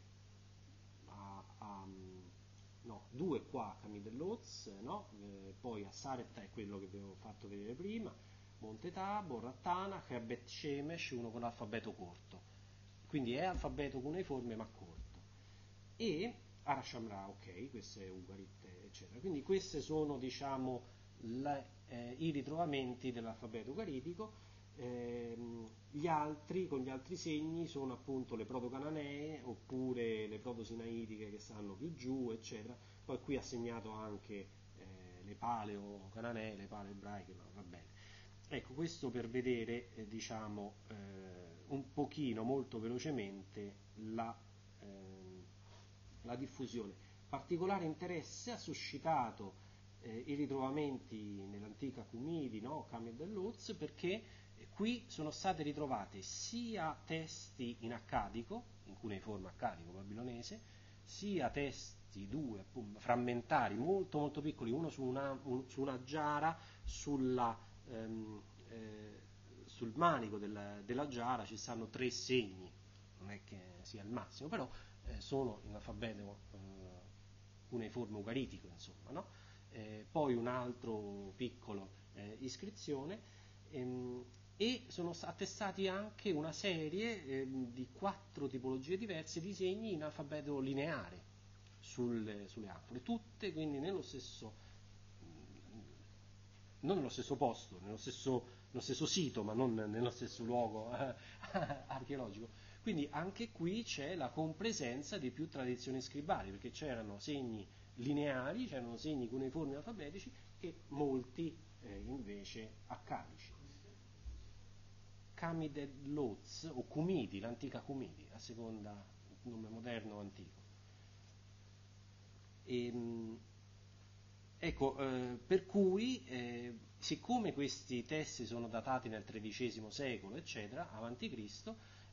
2 qua a Camille dell'Oz, no? Poi a Sarepta è quello che vi avevo fatto vedere prima, Monte Tabor, Rattana, Hebet Shemesh, uno con l'alfabeto corto, quindi è alfabeto cuneiforme ma corto, e Arashamra, ok, questo è Ugarit, eccetera. Quindi questi sono, diciamo, i ritrovamenti dell'alfabeto ugaritico. Gli altri, con gli altri segni, sono appunto le proto-cananee oppure le proto-sinaitiche che stanno più giù, eccetera. Poi qui ha segnato anche le paleo-cananee, le paleo-ebraiche, ma va bene. Ecco, questo per vedere, diciamo, un pochino, molto velocemente, la diffusione. Particolare interesse ha suscitato i ritrovamenti nell'antica Cumidi, no? Camille dell'Oz, perché qui sono state ritrovate sia testi in accadico, in cuneiforme accadico babilonese, sia testi appunto, frammentari molto molto piccoli, uno su una giara, sul manico della giara ci stanno 3 segni, non è che sia il massimo, però sono in alfabeto cuneiforme ugaritico, insomma, no? Poi un altro piccolo iscrizione, e sono attestati anche una serie di 4 tipologie diverse di segni in alfabeto lineare sulle anfore, tutte quindi nello stesso, non nello stesso posto, nello stesso sito, ma non nello stesso luogo archeologico. Quindi anche qui c'è la compresenza di più tradizioni scribali, perché c'erano segni lineari, c'erano segni cuneiformi alfabetici e molti invece accadici. Camide Lotz o Cumidi, l'antica Cumidi, a seconda del nome moderno o antico. Ecco, per cui, siccome questi testi sono datati nel XIII secolo, eccetera, avanti Cristo,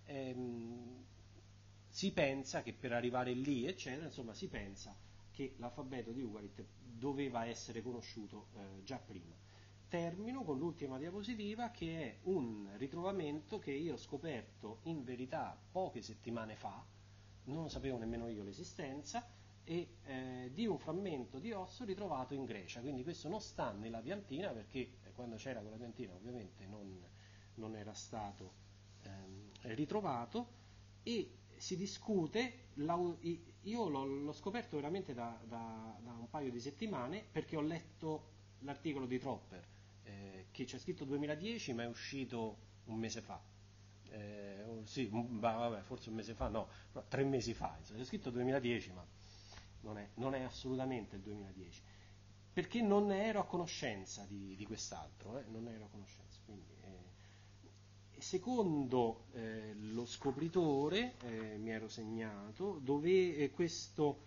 si pensa che per arrivare lì, eccetera, insomma, si pensa che l'alfabeto di Ugarit doveva essere conosciuto già prima. Termino con l'ultima diapositiva, che è un ritrovamento che io ho scoperto in verità poche settimane fa, non lo sapevo nemmeno io l'esistenza, e di un frammento di osso ritrovato in Grecia. Quindi questo non sta nella piantina, perché quando c'era quella piantina ovviamente non era stato ritrovato, e si discute. Io l'ho scoperto veramente da un paio di settimane, perché ho letto l'articolo di Tropper, che c'è scritto 2010 ma è uscito un mese fa. Sì, vabbè, forse un mese fa, no, 3 mesi fa, insomma, c'è scritto 2010 ma non è assolutamente il 2010, perché non ne ero a conoscenza di quest'altro, non ne ero a conoscenza. Quindi, secondo lo scopritore, mi ero segnato, dove questo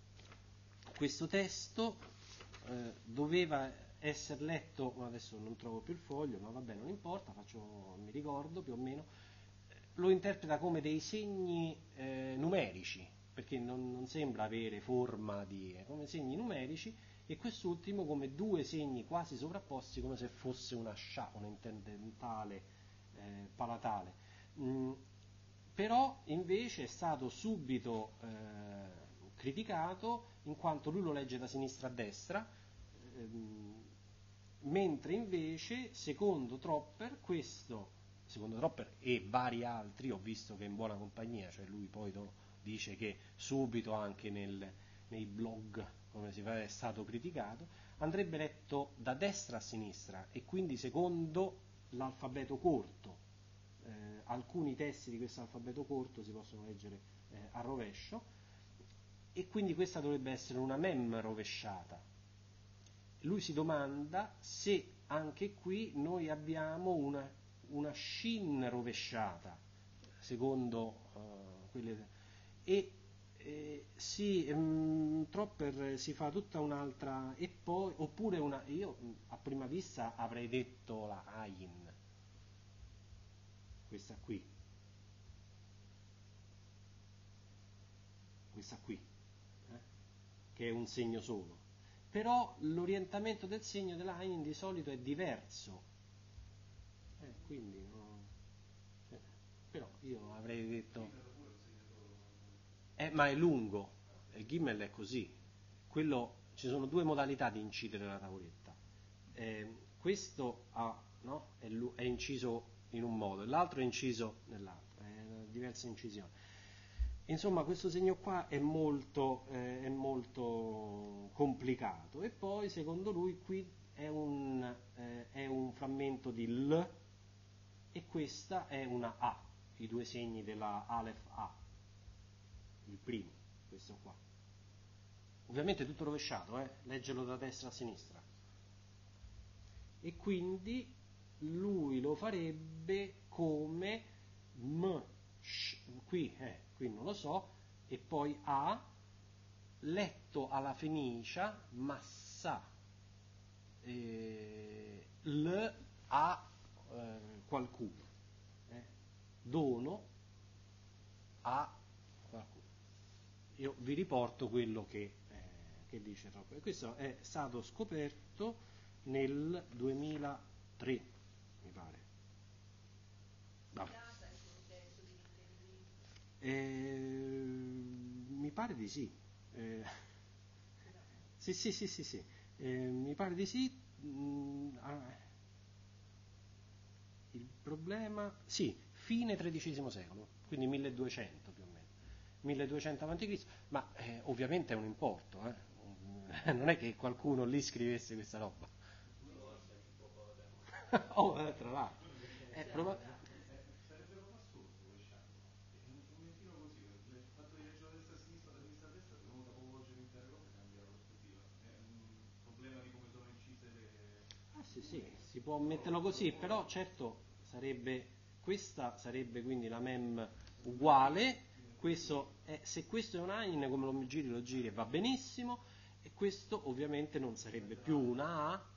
testo doveva essere letto, adesso non trovo più il foglio, ma vabbè, non importa, mi ricordo più o meno, lo interpreta come dei segni numerici, perché non sembra avere forma come segni numerici, e quest'ultimo come 2 segni quasi sovrapposti, come se fosse una interdentale palatale. Però invece è stato subito criticato, in quanto lui lo legge da sinistra a destra, mentre invece secondo Tropper e vari altri, ho visto che è in buona compagnia, cioè lui poi dice che subito anche nei blog, come si fa, è stato criticato, andrebbe letto da destra a sinistra, e quindi secondo l'alfabeto corto. Alcuni testi di questo alfabeto corto si possono leggere a rovescio, e quindi questa dovrebbe essere una mem rovesciata. Lui si domanda se anche qui noi abbiamo una shin rovesciata, secondo quelle, e Tropper si fa tutta un'altra, e poi, oppure io a prima vista avrei detto la Ayin, questa qui, che è un segno solo, però l'orientamento del segno dell'Ain di solito è diverso, quindi no, però io avrei detto ma è lungo, il Gimel è così, ci sono due modalità di incidere la tavoletta, questo no, è inciso in un modo, l'altro è inciso nell'altro, è una diversa incisione. Insomma, questo segno qua è molto complicato, e poi secondo lui qui è un frammento di L, e questa è una A, i due segni della Aleph A, il primo, questo qua. Ovviamente tutto rovesciato, leggelo da destra a sinistra. E quindi lui lo farebbe come qui non lo so, e poi A, letto alla fenicia, massa, L a qualcuno, dono a qualcuno. Io vi riporto quello che dice Rocco. E questo è stato scoperto nel 2003, mi pare. Mi pare di sì. Sì. Mi pare di sì. Il problema, sì, fine XIII secolo, quindi 1200 più o meno, 1200 a.C., ma ovviamente è un importo, non è che qualcuno lì scrivesse questa roba. Tra l'altro. Sarebbe proprio assurdo rovesciarlo. Un momentino così, il fatto di leggere da destra a sinistra, da sinistra a destra, se uno capovolge intere cose cambia la prospettiva. È un problema di come sono incise le... Sì, si può metterlo così, però certo questa sarebbe quindi la mem uguale, se questo è un Ain, come lo giri e va benissimo, e questo ovviamente non sarebbe più una A.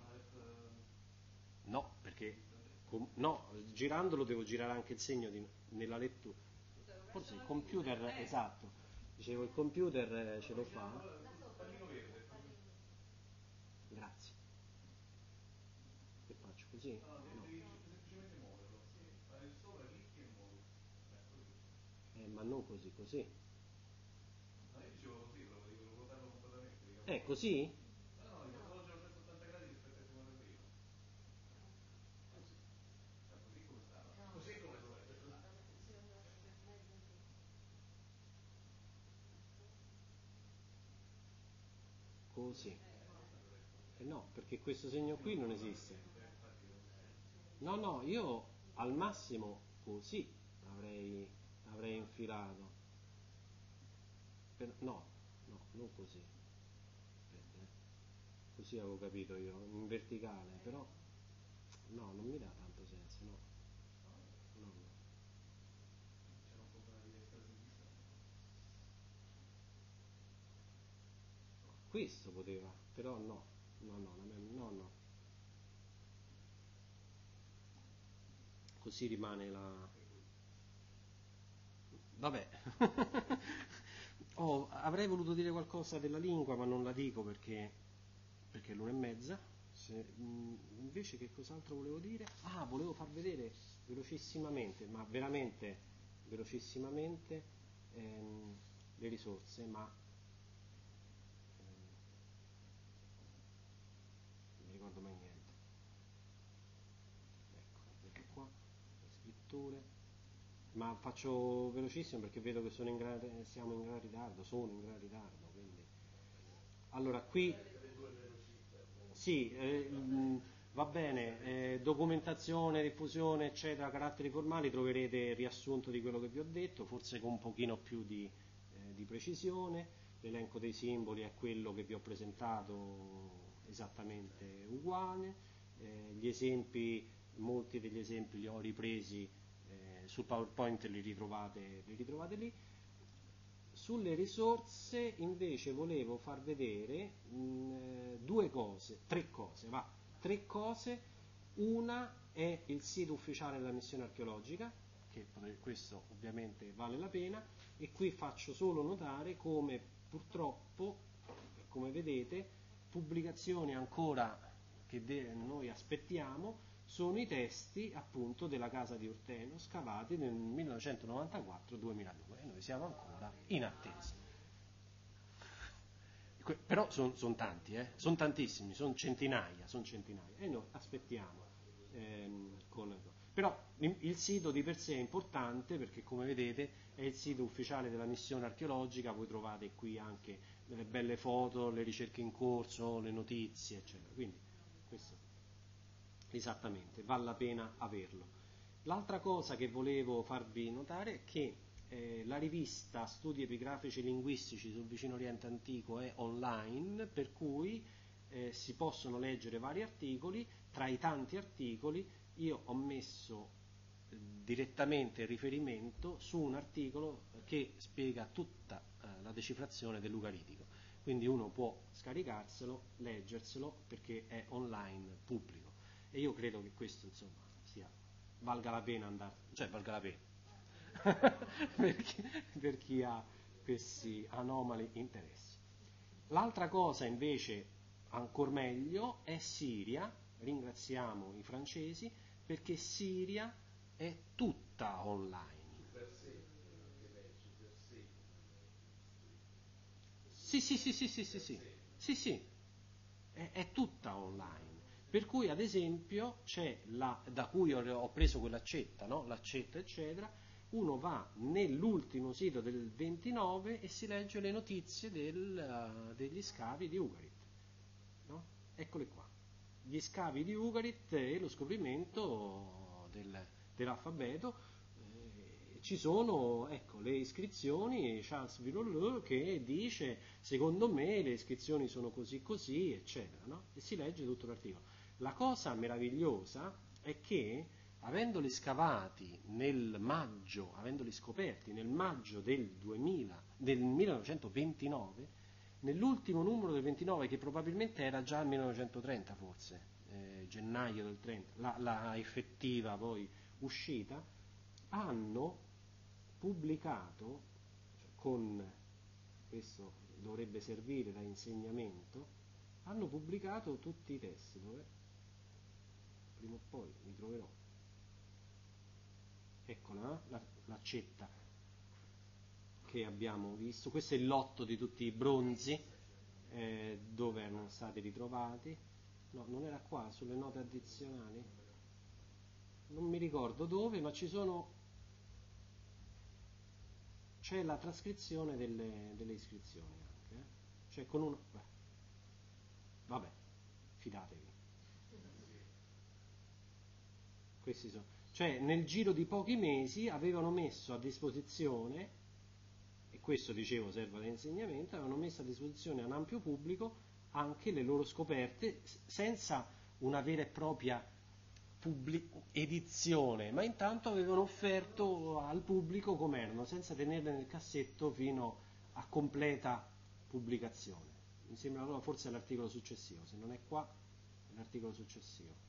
No, perché girandolo devo girare anche il segno nella lettura. Forse il computer, esatto, dicevo, il computer ce lo fa. Pallino verde. Grazie. Che faccio così? No, devi semplicemente muoverlo. Sì, fare il sopra, clicchi e muovi. Così. Ma non così. No, io dicevo così, proprio, devo ruotarlo completamente. Così? No, devo volgere a 180 gradi rispetto a come ero prima. Così. Così come stava. Così come lo è. Così. No, perché questo segno qui non esiste. No, io al massimo così avrei infilato. No, non così. Aspetta, così avevo capito io, in verticale, però no, non mi dà tanto senso, no. C'era un problema di destra-sinistra. Questo poteva, però no. No. Così rimane la... Vabbè. Avrei voluto dire qualcosa della lingua, ma non la dico perché è l'1:30. Invece che cos'altro volevo dire? Volevo far vedere velocissimamente, ma veramente velocissimamente, le risorse, ma non mi ricordo mai niente. Ecco qua, le scritture. Ma faccio velocissimo perché vedo che siamo in gran ritardo, quindi. Allora, qui sì, va bene, documentazione, diffusione, eccetera, caratteri formali, troverete il riassunto di quello che vi ho detto, forse con un pochino più di precisione. L'elenco dei simboli è quello che vi ho presentato, esattamente uguale. Gli esempi, molti degli esempi li ho ripresi sul PowerPoint, li ritrovate lì. Sulle risorse invece volevo far vedere tre cose. Una è il sito ufficiale della missione archeologica, che questo ovviamente vale la pena, e qui faccio solo notare come purtroppo, come vedete, pubblicazioni ancora che noi aspettiamo sono i testi appunto della casa di Urteno scavati nel 1994-2002 e noi siamo ancora in attesa. Però sono tanti, sono tantissimi, sono centinaia e noi aspettiamo. Però il sito di per sé è importante perché, come vedete, è il sito ufficiale della missione archeologica. Voi trovate qui anche delle belle foto, le ricerche in corso, le notizie, eccetera. Quindi questo esattamente vale la pena averlo. L'altra cosa che volevo farvi notare è che la rivista Studi epigrafici e linguistici sul Vicino Oriente Antico è online, per cui si possono leggere vari articoli. Tra i tanti articoli io ho messo direttamente il riferimento su un articolo che spiega tutta la decifrazione dell'ugaritico, quindi uno può scaricarselo, leggerselo perché è online pubblico, e io credo che questo insomma valga la pena andare, cioè valga la pena per chi ha questi anomali interessi. L'altra cosa invece ancor meglio è Siria. Ringraziamo i francesi perché Siria è tutta online. Sì, è tutta online. Per cui ad esempio c'è da cui ho preso quell'accetta, no? L'accetta eccetera, uno va nell'ultimo sito del 29 e si legge le notizie degli scavi di Ugarit, no? Eccole qua, gli scavi di Ugarit e lo scoprimento dell'alfabeto. Ci sono, ecco, le iscrizioni, Charles Viroleu che dice secondo me le iscrizioni sono così così eccetera, no? E si legge tutto l'articolo. La cosa meravigliosa è che avendoli scavati avendoli scoperti nel maggio del 1929, nell'ultimo numero del 29, che probabilmente era già il 1930 forse, gennaio del 30, la effettiva poi uscita, hanno pubblicato, questo dovrebbe servire da insegnamento, hanno pubblicato tutti i testi, dove prima o poi li troverò. Eccola, l'accetta che abbiamo visto. Questo è il lotto di tutti i bronzi dove erano stati ritrovati. No, non era qua, sulle note addizionali, non mi ricordo dove, ma c'è la trascrizione delle iscrizioni anche, cioè con uno, vabbè, fidatevi. Questi sono, cioè nel giro di pochi mesi avevano messo a disposizione, e questo dicevo serve ad insegnamento, avevano messo a disposizione a un ampio pubblico anche le loro scoperte senza una vera e propria edizione, ma intanto avevano offerto al pubblico com'erano, senza tenerle nel cassetto fino a completa pubblicazione. Mi sembra allora forse l'articolo successivo, se non è qua è l'articolo successivo.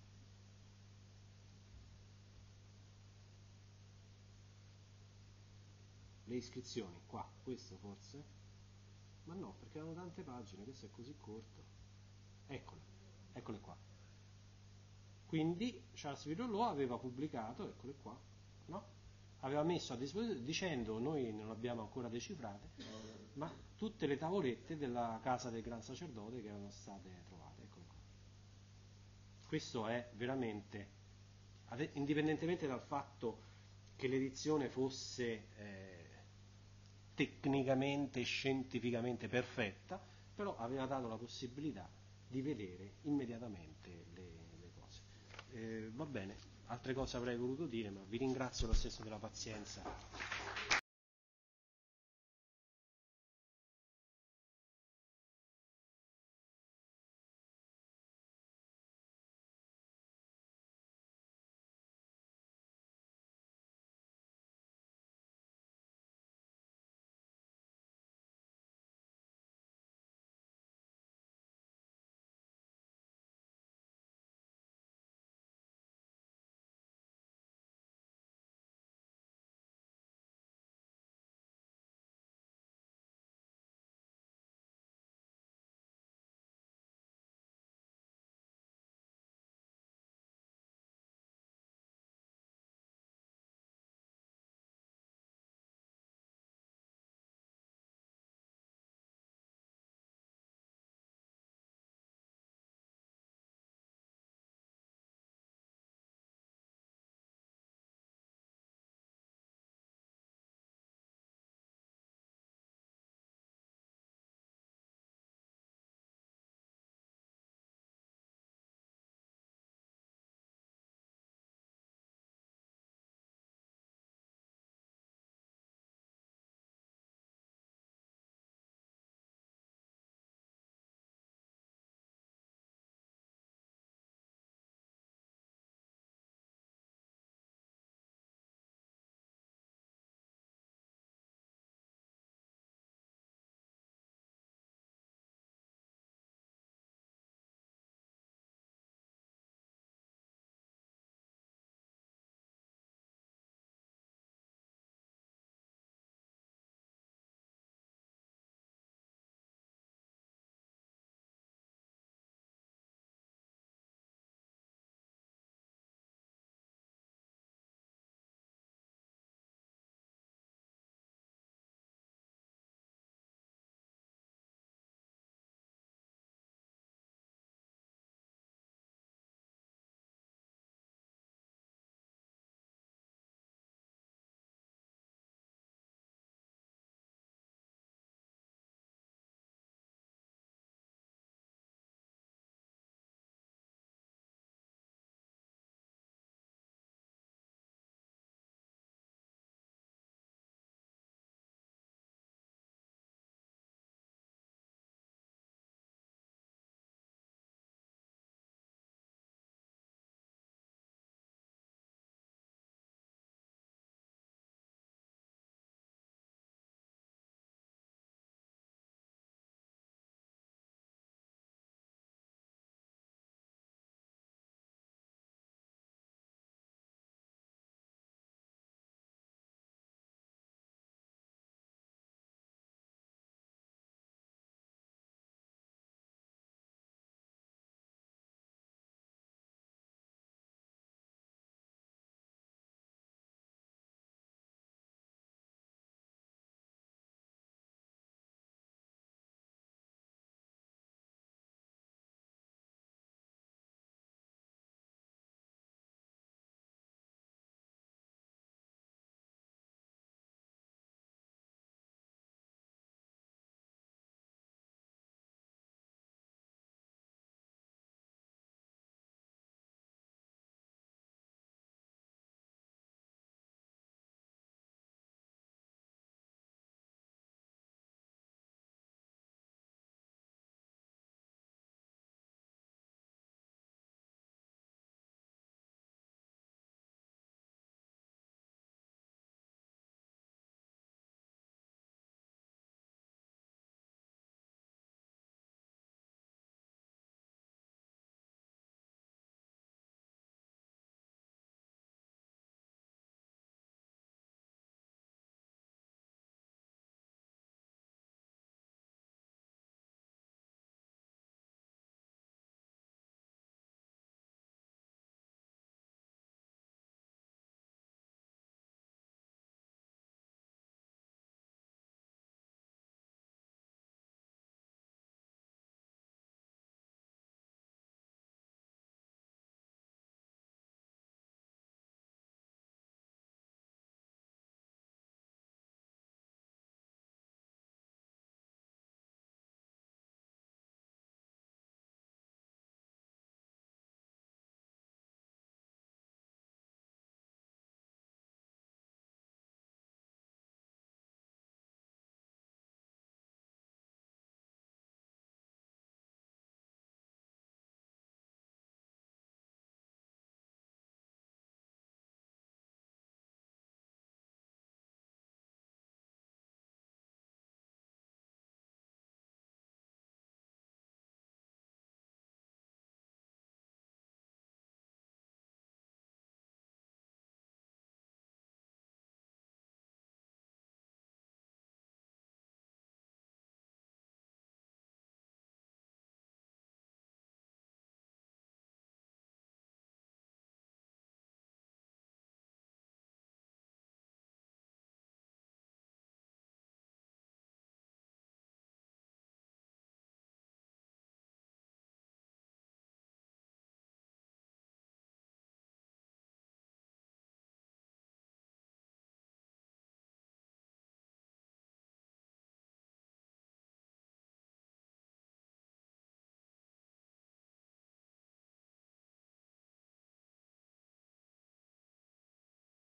Le iscrizioni, qua, questo forse? Ma no, perché erano tante pagine, questo è così corto. Eccole qua. Quindi Charles Virolò aveva pubblicato, eccole qua, no? Aveva messo a disposizione, dicendo noi non abbiamo ancora decifrate, ma tutte le tavolette della casa del gran sacerdote che erano state trovate, eccole qua. Questo è veramente, indipendentemente dal fatto che l'edizione fosse tecnicamente e scientificamente perfetta, però aveva dato la possibilità di vedere immediatamente le cose. Va bene, altre cose avrei voluto dire, ma vi ringrazio lo stesso della pazienza.